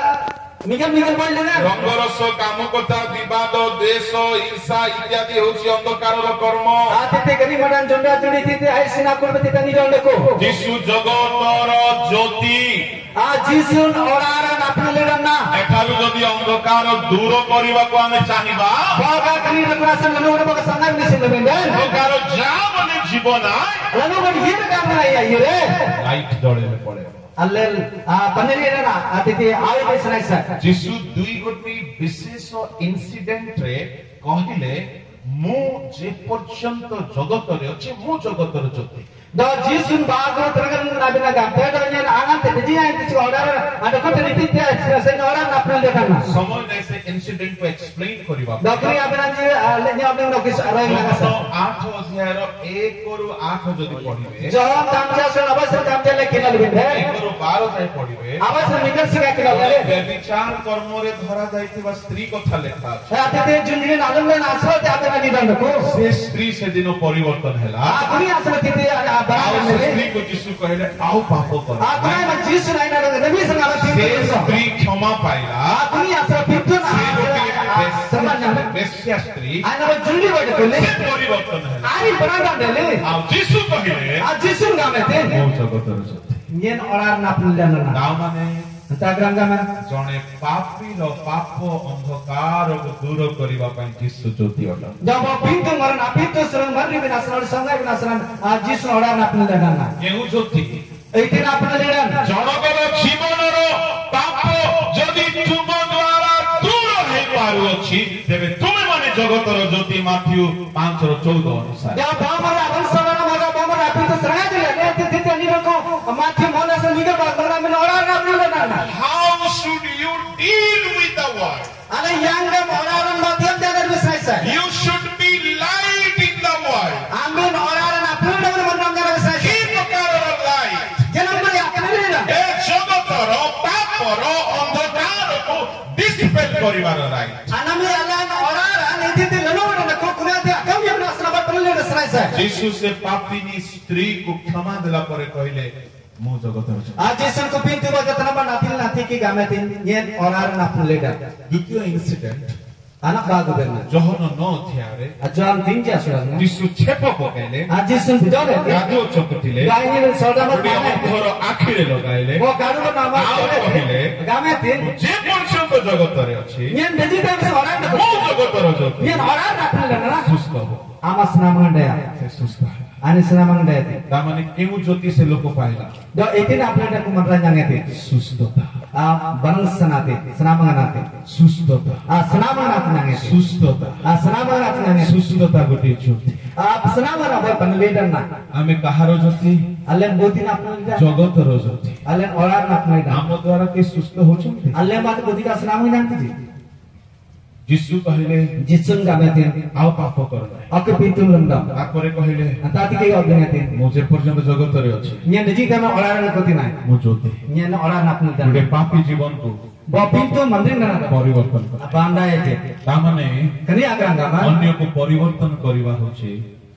nikal nikal boy lengan. रंगरस कामकता विवाद देश ईर्षा इत्यादि होछि अंधकारर कर्म Atite gani madan jonda jodi tite ai sina korbe tite nikal leko. Yeshu जगतर Jyoti A jisun orar apna liran na. एठारु जदि अंधकार दूर करबाको आमे चाहिबा Baga kani rakrasan lono gora baga sangai nisin lebendan. अंधकार जा माने जीवन आय Lono gora yir kam na ya yire. Light जळेले पड़े Allel a paneri na atite ai besrai sa. यीशु दुई गोटी विशेष इंसिडेंट रे कहिले मु जे पर्यंत जगत रे अछि मु जगतर ज्योति Do jisun bago tergan nabina ga. Pero nyen angan te ji ai tisu orar ada ko te niti te sai orar apna liran na. समय नै से इंसिडेंट को एक्सप्लेन करबा Dokri abinan ji lenye abne nokis arai na जगत sa. आठ अध्याय रो एक रु आठ जदि पढिबे Johon tamja sun abasar tamja le kinal binde. एक रु बारह जाय पढिबे Abasar nikal siga kinal le. व्यभिचार कर्म रे धरा जाइतिबा स्त्री कथा लेखा अछि Atite junjin alum le asro te abena nidan ko. से स्त्री से दिन परिवर्तन हैला Akuni asro tite आउ bara से le. स्त्री को यीशु कहले आउ पाप कर Akuni ma jisun ai na nabi sanga से tite. स्त्री क्षमा पाइला Akuni asro pitun samanya. वेश्या स्त्री Ana ba junli boy ko le. से परिवर्तन हैला Ai baranda dele. आउ यीशु कहले A jisun ga mete. मो जगतर ज्योति Nyen orar na pulan na. गाँव माने Tagram ga ma. जने पापी रो पाप अंधकार को दूर करबा पई यीशु ज्योति अट Jab pintu maran apitu serang mari binasaran sangai binasaran a jisun orar na pulan na. केहू ज्योति Eitin apna liran. जनकर जीवनर पाप जदि तुम द्वारा दूर हे पारु अछि तेबे तुमे माने जगतर ज्योति माथ्यू पाँच र चौदह अनुसार Jab bamar aban savana maga bamar apitu serang dile. Ete tite ni ko matthi mona se nigal ba bamar men orar na pulan na. how should you deal with the world Ana yanga orar na mathiam jagar bisai sa. you should be light in the world Amin orar na pulan na man jagar bisai. की प्रकार light Janam mari apna liran. yes पापर अंधकार को dispel करिवार right Anami alan orar an इति लनो न को कुना ते कम यम नसना पनले रसराय सा यीशु से पापिनी स्त्री को क्षमा दिला परे कहले मु जगतर छ आज जैसन को पिंतु बजतना बा नातिल नाति की गामे तीन ये ओरार ना पनले दा द्वितीय incident anak bagu berna John नौ अध्याय ajan tin ja suran यीशु छेप पकाइले आज जैसन बुझारे गादो चकटिले गाइने सौदा मत घर आखिरे लगाइले वो गाडु को नाम कहले गामे तीन जे मनुष्य को जगतरे अछि ये नदी तक से ओरार ना मु जगतर छ ये ओरार ना पनले ना सुस्त हो आमा स्नामन दया से सुस्त है ani स्नामन दया ती ता माने केउ ज्योति से लोक पाइला do इति ना अपने को मंत्र jange ती सुस्तता आ बनल सनाते स्नामन नाते सुस्तता आ स्नामन नाते jange सुस्तता आ स्नामन नाते jange सुस्तता गोटे ज्योति आ स्नामन ना पनले दना आमे कहारो ज्योति अल्ले बोती ना अपने जगतर ज्योति अल्ले ओरार ना अपने दा नाम द्वारा के सुस्त होछन्ते अल्ले बात बोती का स्नामन जानती जी यीशु कहले जिसुन गामे तीन आओ पाप करना अके पितुम लंदा तापरे कहले ताती के अग्नि तीन मुझे पर्यंत जगतरे अछि ये नजी गामे ओरार ना कोती ना मु ज्योति ये ना ओरार ना अपने दा गोटे पापी जीवन को बो पिंतु मंदिर ना परिवर्तन कर बांधा है ता माने कनी आग्रह मा अन्य को परिवर्तन करिवा होचे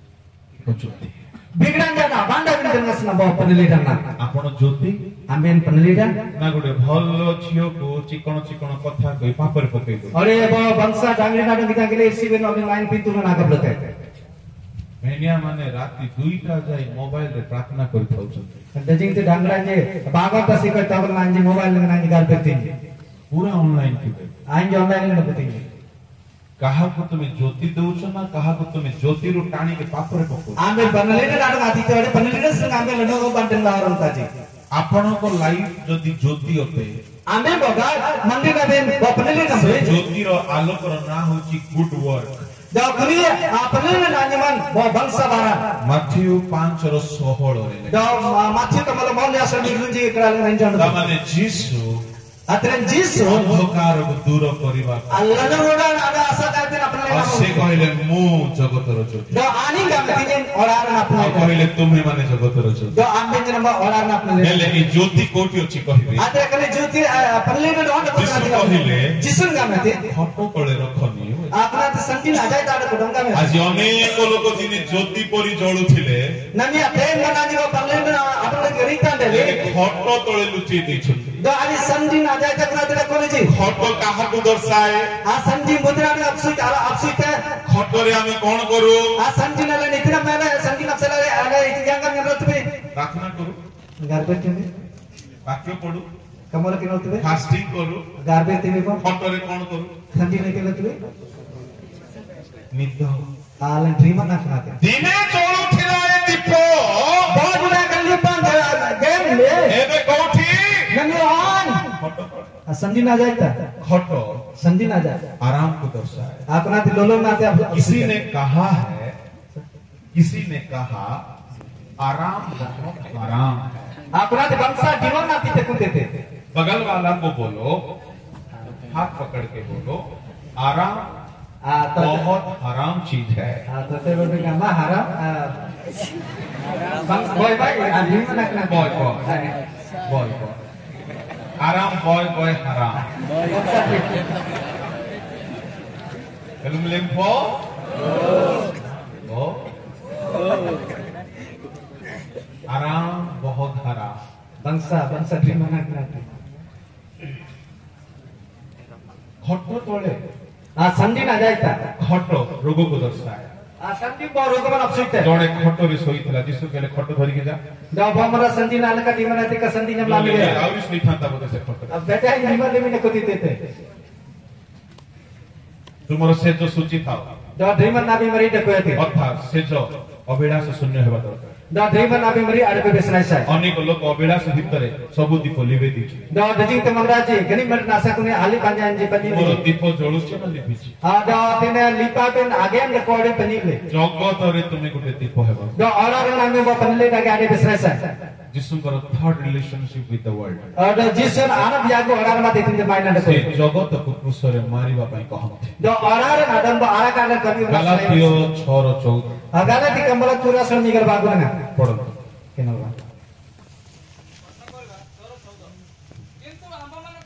ज्योति बिगड़न जाना बांधा बिगड़न नसना बो पनले दना आपण ज्योति आमेन पनले दा ना गोटे भल झियो को चिकन चिकन कथा कहि पापर पकई दो अरे बो बंसा डांगरे ना डांगरे गेले सीबे न लाइन पितु ना कबलते मेनिया माने राती दुईटा जाई मोबाइल रे प्रार्थना करि थाउछन दजिंग ते डांगरा जे भागवत सिकर तबल ना जे मोबाइल ना जे गाल पेती पूरा ऑनलाइन की आइन जे ऑनलाइन न पेती कहा को तुम ज्योति दउछ ना कहा को तुम ज्योति रो टाणी के पापर पको आमे पनले ना डांग आती ते पनले ना संग आमे लनो को बंटन लावरन ताजी आपण को लाइफ जदि ज्योति अते आमे बगा मंदिर ना देन बो पनले ना से ज्योति रो आलोक रो ना होची गुड वर्क दा कनी पनले ना नाजमान बो बंसा बारा मथ्यू पांच रो सोहळ रे दा माथि तमल मौल्य असर निर्लुंजी कराल नहीं जान ता माने जीसु अतरन जीसु अंधकार को दूर करिवा अल्लाह ने रोड़ा आदा आशा करते अपने और से कहले मु जगतर ज्योति दा आनी का दिन ओरार ना अपने और कहले तुम्हे माने जगतर ज्योति दा आमे जन ओरार ना अपने हेले ई ज्योति कोठी अछि कहबे आते कने ज्योति पल्ले में डोंड जीसु कहले जिसुन का में फटो तळे रखनी आपना तो संति ना जाय ताड़ को डंगा में आज अनेक लोक जिने ज्योति परि जळुथिले ननिया प्रेम बना जीव पल्ले में अपने गरीता दे फटो तळे लुचि दैछथि दा आनी संति ना जाय तक ना तेरा कोले जी फटो काहा को दर्शाए आ संति मुद्रा में अपसुत आ अपसुत खटरे आमे कोन करू आ संति ना ले इतना मैंने संति ना चला अरे इति जंगल में रत में प्रार्थना करू गार्बेज में वाक्य पढू कमल के नोत में फास्टिंग करू गार्बेज में को खटरे कोन करू संति ने के लत में निद्दा आलन ड्रीम ना खाते दिने चळुथिला ए दीपो बहुत बुरा कर लिया पांच गेम ले एबे कोठी नंगे ऑन खटो संधि ना जाता खटो संधि ना जाता आराम को दर्शाए अपना तो लोलो ना ते किसी ने कहा है किसी ने कहा आराम बहुत आराम है अपना तो बंसा जीवन ना पीते कुते थे बगल वाला को बोलो हाथ पकड़ के बोलो आराम आ तो बहुत हराम चीज है आ तो ते बोल का मा हराम बंस बॉय बॉय आ ड्रीम ना करना बॉय बॉय बॉय बॉय आराम बॉय बॉय हराम Belum lempo? Oh. आराम बहुत हराम बंसा बंसा ड्रीम ना करना खटो तोड़े आ संधि ना जाता खटो रोगो को दर्शाए आ संधि को रोग बन अपसुत जोड़े खटो रे सोई थला जिसु केले खटो धरि के जा जब हमरा संधि ना लगा दी मना ते का संधि ना मांगे और इस नहीं था बोले से खटो अब बेटा ही जीवन में ने कोती देते तुमरो से जो सूची था द ड्रीम ना भी मरी देखो थे अर्थात से जो अभिलाष शून्य हेबा दरकार द ड्रीम ना भी मरी आड़े पे बेसना है अनेक लोक अभिलाष भितरे सब दीप लिबे दिछि द दजिंग ते मंगराज जी गनी मर नासा कुने आली पांजा अंजी पनी मोर दीप जळुछि न लिबिछि आ द तेने लिपा पेन आगे अंग कोडे पनी ले जगत रे तुमे गुटे दीप हेबा द औरर नामे वो पनले का आड़े बेसना है जिसुଙ୍କର third relationship with the world और द जिसन आनब यागो औरर मा देखिन माइना से को जगत को क्रूसरे मारिबा पई कहते द औरर आदम बो आरा काले कवि गलातियो छह र चौदह अगालति कंबल तुरा सन निगर बागु ना पढो केनवा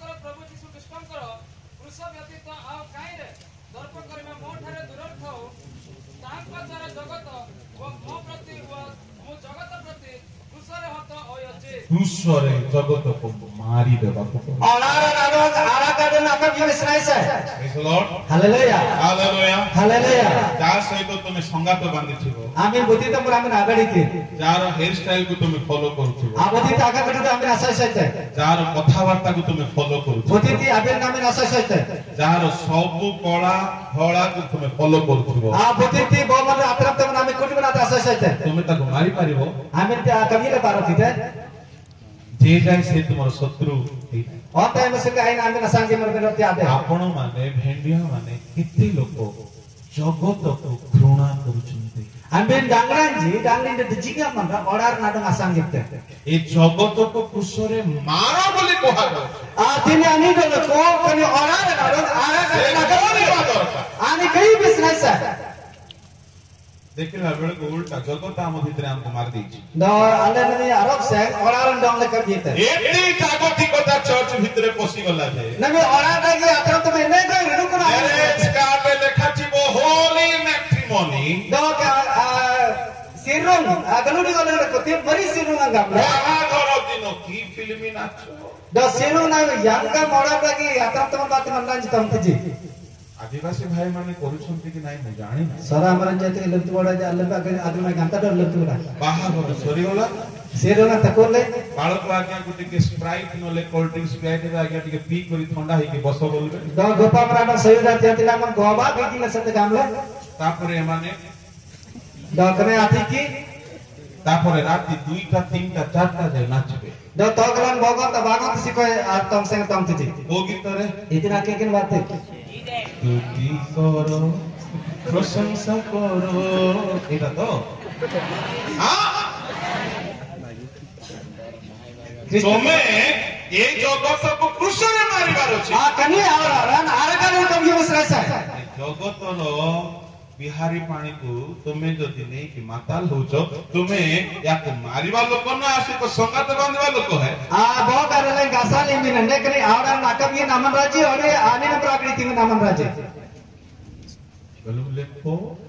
କ୍ରୁଶରେ ଜଗତକୁ ମାରି ଦେବାକୁ ପଡିବ। Orar nado araka den akam Yesus naisa. Praise the Lord. Hallelujah. Hallelujah. Hallelujah. ଯାହା ସହିତ ତୁମେ ସଙ୍ଗାତ ବାନ୍ଧିଥିବ, Amin buti tamur amin agadi ti. ଯାହାର ହେୟାର ଷ୍ଟାଇଲକୁ ତୁମେ ଫଲୋ କରୁଥିବ, Abadi ta aga gadi amin asai saite. ଯାହାର କଥାବାର୍ତ୍ତାକୁ ତୁମେ ଫଲୋ କରୁଥିବ, Buti ti amin amin asai saite. ଯାହାର ସବୁ କଳା ଧଳାକୁ ତୁମେ ଫଲୋ କରୁଥିବ, A buti ti bomar atram tamur amin kuti bana asai saite. ତୁମେ ତାକୁ ମାରିପାରିବ। Amin ti akam yele paro ti te. ଯେ ଯାଏ ସେ ତୁମର ଶତ୍ରୁ ହେଇଥାଏ। On time se ka aina amin asangi mar beno ti ade. ଆପଣ ମାନେ ଭେଣ୍ଡିଆ ମାନେ କେତେ ଲୋକ ଜଗତକୁ ଘୃଣା କରୁଛନ୍ତି। Amin dangranji dangrin de jiga manga orar nado asangi te. ଏ ଜଗତକୁ କୃଷରେ ମାର ବୋଲି କୁହାଯାଉଛି। A tini ani do ko kani orar nado araka ସେ den କରିବା akam. ଦରକାର। Ani kai business hai. ଦେଖିଲା ବେଳକୁ ଉଲ୍ଟା ଜଗତ ଆମ ଭିତରେ ଆମକୁ ମାରି ଦେଇଛି। Do ale ni arab se orar ndong le kam yete. ଏତେ ଜାଗତିକତା ଚର୍ଚ୍ଚ ଭିତରେ ପଶିଗଲା ଯେ Nabi orar dagi atram to ne ko ridu ko na. Marriage କାର୍ଡରେ ଲେଖାଥିବ holy matrimony. Do ka sirung agaludi gole ko ti bari sirung angam. ବାହାଘର ଦିନ କି film ନାଚ। Do sirung na yang ka orar dagi atram to bat mandan jitam tiji. ଆଦିବାସୀ ଭାଇ ମାନେ କରୁଛନ୍ତି କି ନାଇଁ ମୁଁ ଜାଣିନି। Sara amaran jati lebtu bada ja lebba ke aduna ganta do lebtu bada. ବାହାଘର ସରିଗଲା, Sirung na takole ବାଳକ ଆଜ୍ଞାକୁ ଟିକେ ସ୍ପ୍ରାଇଟ୍ ନହେଲେ କୋଲ୍ଡ ଡ୍ରିଙ୍କ୍ସ ପିଆଇଦେବେ, ଆଜ୍ଞା ଟିକେ ପିଇ କରି ଥଣ୍ଡା ହେଇକି ବସ ବୋଲିବେ। do gopa mara sayuda tiati laman goba bigi na sate gamle. ତାପରେ ଏମାନେ Do kane ati ki ତାପରେ ରାତି ଦୁଇଟା ତିନିଟା ଚାରିଟା ଯାଏ ନାଚିବେ। do toglan bogon ta bagon ti sikoy tong seng tong tiji. କୋଉ ଗୀତରେ? Itina ke kin bate. ସ୍ତୁତି କର ପ୍ରଶଂସା କର, ଏଇଟା ତ ତମେ ଏ ଜଗତକୁ କୃଷରେ ମାରିବାର ଅଛି। A kani awra ran araka do kam Yesus naisa. ଏ ଜଗତର ବିହାରୀ ପାଣିକୁ ତୁମେ ଯଦି ନେଇକି ମାତାଲ ହଉଛ, ତୁମେ ୟାକୁ ମାରିବା ଲୋକ ନା ଆସିକ ସଙ୍ଗାତ ବାନ୍ଧିବା ଲୋକ ହେ। A bo karele gasali min ne kani awra nakam ye naman raji ore ani na prakriti min naman raji. ବେଲୁ ଲେଖ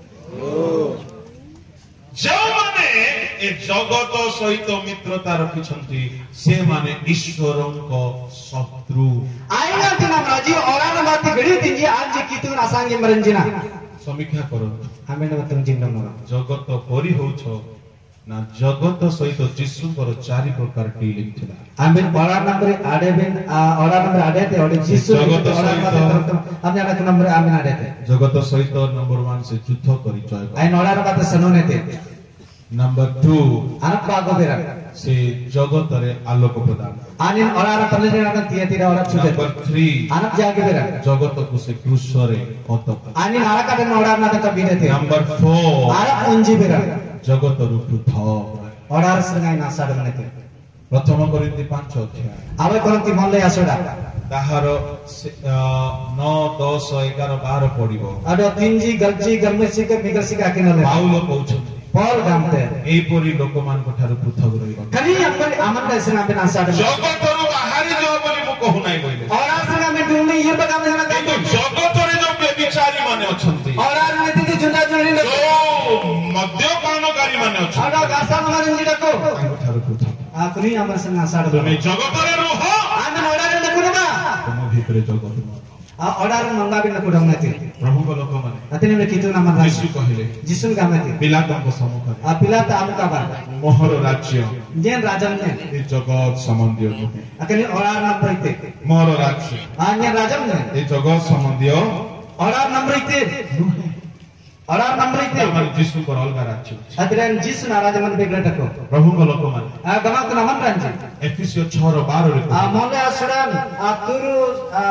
ଯେଉଁମାନେ ଏ ଜଗତ ସହିତ ମିତ୍ରତା ରଖିଛନ୍ତି ସେମାନେ ଈଶ୍ୱରଙ୍କ ଶତ୍ରୁ। Aina tinam raji ora na mati gadi tinji anji kitu asangi maranjina. ସମୀକ୍ଷା କରନ୍ତୁ, Amen na tum jinna mura. ଜଗତ ପରି ହଉଛ ନା ଜଗତ ସହିତ ଯୀଶୁଙ୍କର ଚାରି ପ୍ରକାର ଡିଲିଂ ଥିଲା। Amen ora number ade bin ora number ade te ore jisu ଜଗତ ora ସହିତ number amne ana number amen ade te. ଜଗତ ସହିତ ନମ୍ବର ୱାନ ସେ ଯୁଦ୍ଧ କରି ଜୟ କରେ। Ain ora na bata sanone te. Number two Anak bago bera. ସେ ଜଗତରେ ଆଲୋକ ପ୍ରଦାନ କରେ। Anin ora na palile na tiya tira ora chute. Number three Anak jagi bera. ଜଗତକୁ ସେ କୃଷରେ ହତ କରେ। Anin araka den ora na ta bide te. Number four Arak unji bera. ଜଗତରୁ ପୃଥକ ରହେ। Ora sengai na sada mane te. ପ୍ରଥମ କରିନ୍ତି ପାଞ୍ଚ ଅଧ୍ୟାୟ Awe koranti monle asoda. ତାହାର ସେ- ଅ, ନଅ ଦଶ ଏଗାର ବାର ପଡିବ। Ado tinji galji galmesi ke migrasi ka kinale. Paul କହୁଛନ୍ତି Paul gamte. ଏହିପରି ଲୋକମାନଙ୍କ ଠାରୁ ପୃଥକ ରହିବ। Kani ampani aman da sena ben asada. ଜଗତରୁ ବାହାରି ଯାଅ ବୋଲି ମୁଁ କହୁନାହିଁ କହିଲେ, Ora senga me dumni ye bagam na କିନ୍ତୁ gamte. ଜଗତରେ ଯୋଉ ବ୍ୟଭିଚାରୀ ମାନେ ଅଛନ୍ତି, Ora na tinji junda juni na. ଯୋଉ ମଦ୍ୟପାନକାରୀ ମାନେ ଅଛନ୍ତି, Ado gasal maranji da ko. ତାଙ୍କ ଠାରୁ ପୃଥକ। Akuni aman senga asada. ତୁମେ ଜଗତରେ ରୁହ, Amen ora na kunama. ତୁମ ଭିତରେ ଜଗତ ନୁହଁ। Ora na mangabi na kudam na te. ପ୍ରଭୁଙ୍କ ଲୋକମାନେ Atini me kitu na mangabi. ଯୀଶୁ କହିଲେ Jisun gamte. ପିଲାତଙ୍କ ସମ୍ମୁଖରେ, Apila ta amu kabar. ମୋହର ରାଜ୍ୟ Jen rajam ne. ଏ ଜଗତ ସମ୍ବନ୍ଧୀୟ ନୁହେଁ। Akani ora na proite. ମୋର ରାଜ୍ୟ Anya rajam ne. ଏ ଜଗତ ସମ୍ବନ୍ଧୀୟ Ora na proite. Ora na proite. ଆମର ଯୀଶୁଙ୍କର ଅଲଗା ରାଜ୍ୟ ଅଛି। Adren jisu na rajam ne begla tako. ପ୍ରଭୁଙ୍କ ଲୋକମାନେ A gamak na man ranji. ଏଫିସିଓ ଛଅର ବାରରେ A mole asuran a turu a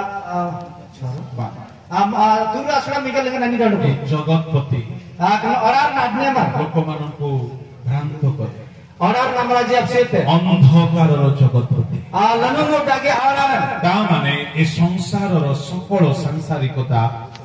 a a turu asuran migal dengan nani danu. A ଜଗତପତି A kan ora na adne ma. ଲୋକମାନଙ୍କୁ ଭ୍ରାନ୍ତ କରେ। Ora na maraji apsete. ଅନ୍ଧକାରର ଜଗତପତି A lanu no dage ora. ତାମାନେ ଏ ସଂସାରର ସକଳ ସାଂସାରିକତା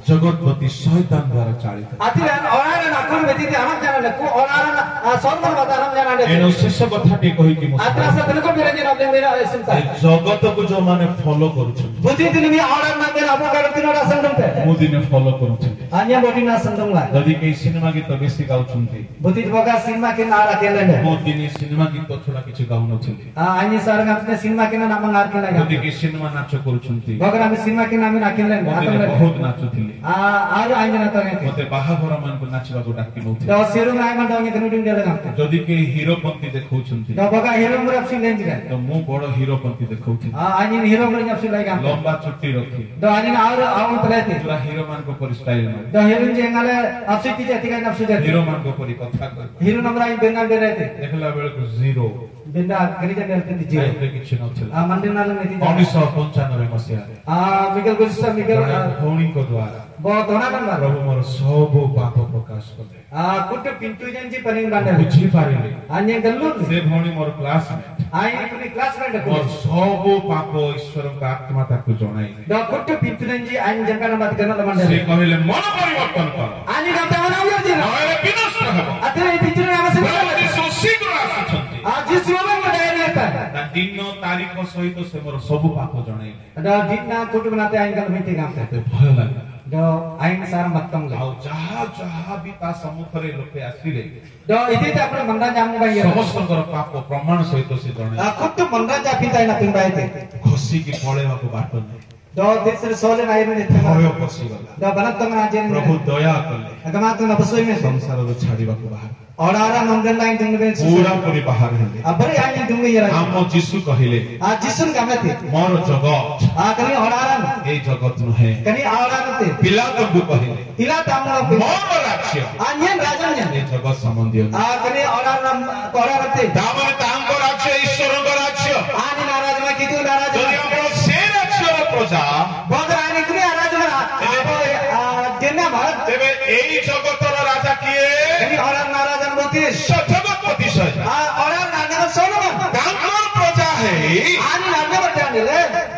जगतपति शैतान द्वारा चालित Atiran orang nak kun beti ti anak jangan nak, orang sorban bata anak jangan nak. एनो शेष कथाटी कहिकि मु Atra sa telko birangi nak मेरा ऐसा. जगत को जो माने फॉलो करूछन Buti ti ni orang nak मेरा apa kalau तीन orang sendung te. मु दिने फॉलो करूछन Hanya bodi na sendung lah. जदि के सिनेमा गीत बेसी गाउछन्ति Buti boga cinema ke nara kelende. मु दिने सिनेमा गीत छोडा किछु गाउनथि Hanya seorang apne cinema ke nama ngar kelende. जदि के सिनेमा नाच करूछन्ति boga kami cinema ke nama nak kelende. मु दिने बहुत नाचुथिले Ah, आरो hanya nak tanya te. मते बाहाघर मान को नाचबा को डाकि नउथि Dah serung ay man dong itu dia dah ngamte. जदि के हीरो पंक्ति देखौछन्ति Dah boga hero murab sin lenji kan. तो मु बड़ हीरो पंक्ति देखौथि Ah, hanya hero murab nyap sin lagi ngamte. लंबा चुट्टी रखी Dah hanya आरो आउ terlete. पूरा हीरो मान को पर स्टाइल मारे Dah hero jengale apsi ti jati kan apsi jati. Hero मान को परी कथा कर Hero number ay bengal de rete. देखला बेल को zero Benda kerja dari ti jiwa. आइते किछु नथिला Ah, mandir nalang neti. उन्नीस सौ पंचानबे मसिया Ah, Miguel Gustavo Miguel. भौणी को द्वारा बहुत होना kan bar. प्रभु मोर सब पाप प्रकाश कले Ah, kutu pintu janji paling bandel. बुझी पारिले Hanya galur. से भौणी मोर classmate Ay kuni kelas mana मोर kutu. सब पाप ईश्वर का आत्मा ताको जणाई Dah kutu pintu janji ay jangka nama tikana bandel. से कहिले मन परिवर्तन कर Hanya kata mana ujar jina. नहेले विनष्ट हबो Atra itu pintu nama प्रभु sebab. यीशु शीघ्र आसुछन्ति Ah, jisu orang berdaya kata. ता दिन तारीख सहित से मोर सब पाप जणाई Dah ditna kutu बनाते ay kalau minti kamte. ते भय लागे Dah ay sar mattam le. ଆଉ ଯାହା ଯାହା ବି ତା ସମ୍ମୁଖରେ ଲୋକେ ଆସିଲେ Dah itu itu apa manda jamu bayi. ସମସ୍ତଙ୍କର ପାପ ପ୍ରମାଣ ସହିତ ସେ ଜଣେ Ah, kutu manda japi tay na pintai te. ଘଷିକି ପଳେଇବାକୁ ବାଟ ନାହିଁ Dah desir sole na ibu nete. ଭୟ ପଶିଗଲା Dah banat tangan aja ni. ପ୍ରଭୁ ଦୟା କଲେ Agama tu na pasoi me. ସଂସାରରୁ ଛାଡିବାକୁ ବାହାର Orang-orang nongden lain tunggu ben. ପୁରାପୁରି ବାହାର ହେଲେ Abari ay tunggu ya. ଆମ ଯୀଶୁ କହିଲେ Ah, jisun kamati. ମୋର ଜଗତ Ah, kani orang-orang. ଏଇ ଜଗତ ନୁହେଁ Kani orang-orang te. ପିଲାତଙ୍କୁ କହିଲେ Tila tamu pe. ମୋର ରାଜ୍ୟ Anyen rajanya. ଏ ଜଗତ ସମ୍ବନ୍ଧୀୟ ନୁହେଁ। Ah, kani orang-orang orang te. ତାମାନେ ତାଙ୍କ ରାଜ୍ୟ ଈଶ୍ୱରଙ୍କ ରାଜ୍ୟ Ani naraj ma kitu naraj. ଯଦି ଆପଣ ସେ ରାଜ୍ୟର ପ୍ରଜା Bogar ani kuni naraj ma. Apo jenna bharat. ତେବେ ଏଇ ଜଗତର ରାଜା କିଏ Kani orang naraj mutis. ଜଗତପତି ସହିତ Ah, orang naraj Solomon. ତାଙ୍କର ପ୍ରଜା ହେଇ Ani naraj berjani le.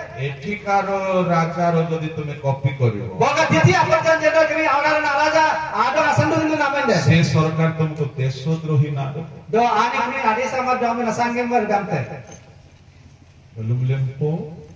ଏଠିକାର ରାଜାର ଯଦି ତୁମେ କପି କରିବ Bogar titi apa kan jenna kani orang naraj ada asan tu tu namanya. ସେ ସରକାର ତୁମକୁ ଦେଶଦ୍ରୋହୀ ନା Do ani kuni adi sama do me nasangem ber gamte. ବୋଲୁମ ଲେମ୍ପୋ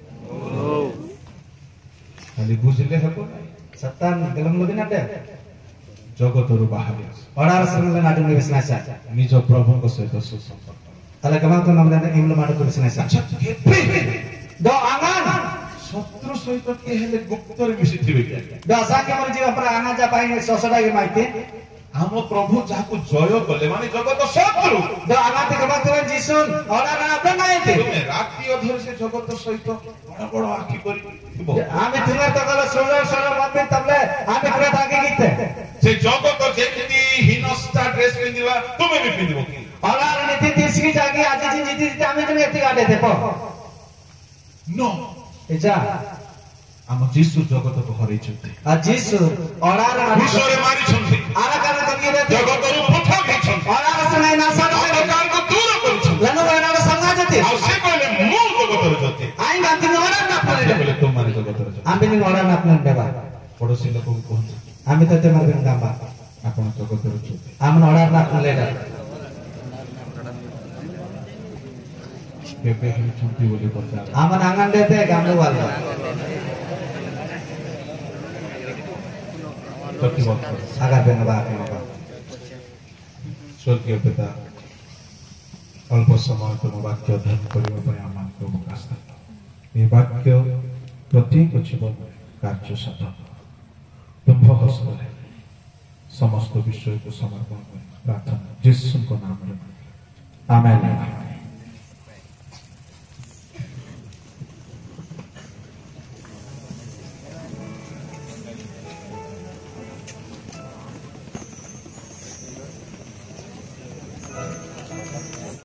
ଖାଲି ବୁଝିଲେ ହେବ ନାହିଁ Satan dalam mudin ada. ଜଗତରୁ ବାହାରି ଆସ Orang senang nadu nulis nasa. ନିଜ ପ୍ରଭୁଙ୍କ ସହିତ ସୁସମ୍ପର୍କ Kalau kamu tu namanya imlu madu nulis nasa. ଆଚ୍ଛା କେବେ Do angan. ଶତ୍ରୁ ସହିତ କିଏ ହେଲେ ଗୁପ୍ତରେ ମିଶିଥିବେ କି Do asal kamu jiwa pernah angan japa ini sosok lagi maite. ଆମ ପ୍ରଭୁ ଯାହାକୁ ଜୟ କଲେ ମାନେ ଜଗତ ଶତ୍ରୁ Do angan tiga batuan jisun. Orang apa naite? ତୁମେ ରାତି ଅଧରେ ସେ ଜଗତ ସହିତ ବଡ ବଡ ଆଖି କରି ଥିବ Ami dengar tu kalau solar solar mati table. Ami kena tagi kita. ସେ ଜଗତ ଯେମିତି ହୀନସ୍ତା ଡ୍ରେସ ପିନ୍ଧିବା ତୁମେ ବି ପିନ୍ଧିବ କି Orang ini titi sini jagi aja jinji titi ami tu ngerti ada tepo. ନ Eja. ଆମ ଯୀଶୁ ଜଗତକୁ ହରେଇଛନ୍ତି Ajisu. Orang orang. ବିଷରେ ମାରିଛନ୍ତି Anak anak kami ada. ଜଗତରୁ ପୃଥକ ହେଇଛନ୍ତି Orang senang nasa. ଅନ୍ଧକାରକୁ ଦୂର କରିଛନ୍ତି Lalu orang sengaja jati. ଆଉ ସେ କହିଲେ ମୁଁ ଜଗତର Jyoti Aing ganti orang nak ସେ boleh. କହିଲେ ତୁମମାନେ ଜଗତର Jyoti Ambil ni orang nak boleh dewa. ପଡୋଶୀ ଲୋକଙ୍କୁ କୁହନ୍ତୁ Ambil tu temar bin gambar. ଆପଣ ଜଗତର Jyoti Amun orang nak boleh dewa. କେବେ ହେଉଛନ୍ତି ବୋଲି ପଚାର Amun angan deh teh gambar wala. ପ୍ରତିବଦ୍ଧ କର। Agar ben apa apa. ସ୍ୱର୍ଗୀୟ ପିତା ଅଳ୍ପ ସମୟ ତୁମ ବାକ୍ୟ ଅଧ୍ୟୟନ କରିବା ପାଇଁ ଆମମାନଙ୍କୁ ଅବକାଶ ଦେଲ ଏ ବାକ୍ୟ ପ୍ରତ୍ୟେକ ଜୀବନରେ କାର୍ଯ୍ୟ ସାଧନ ତୁମ୍ଭ ହସ୍ତରେ ସମସ୍ତ ବିଷୟକୁ ସମର୍ପଣ କରି ପ୍ରାର୍ଥନା ଯୀଶୁଙ୍କ ନାମରେ ଆମେନ୍।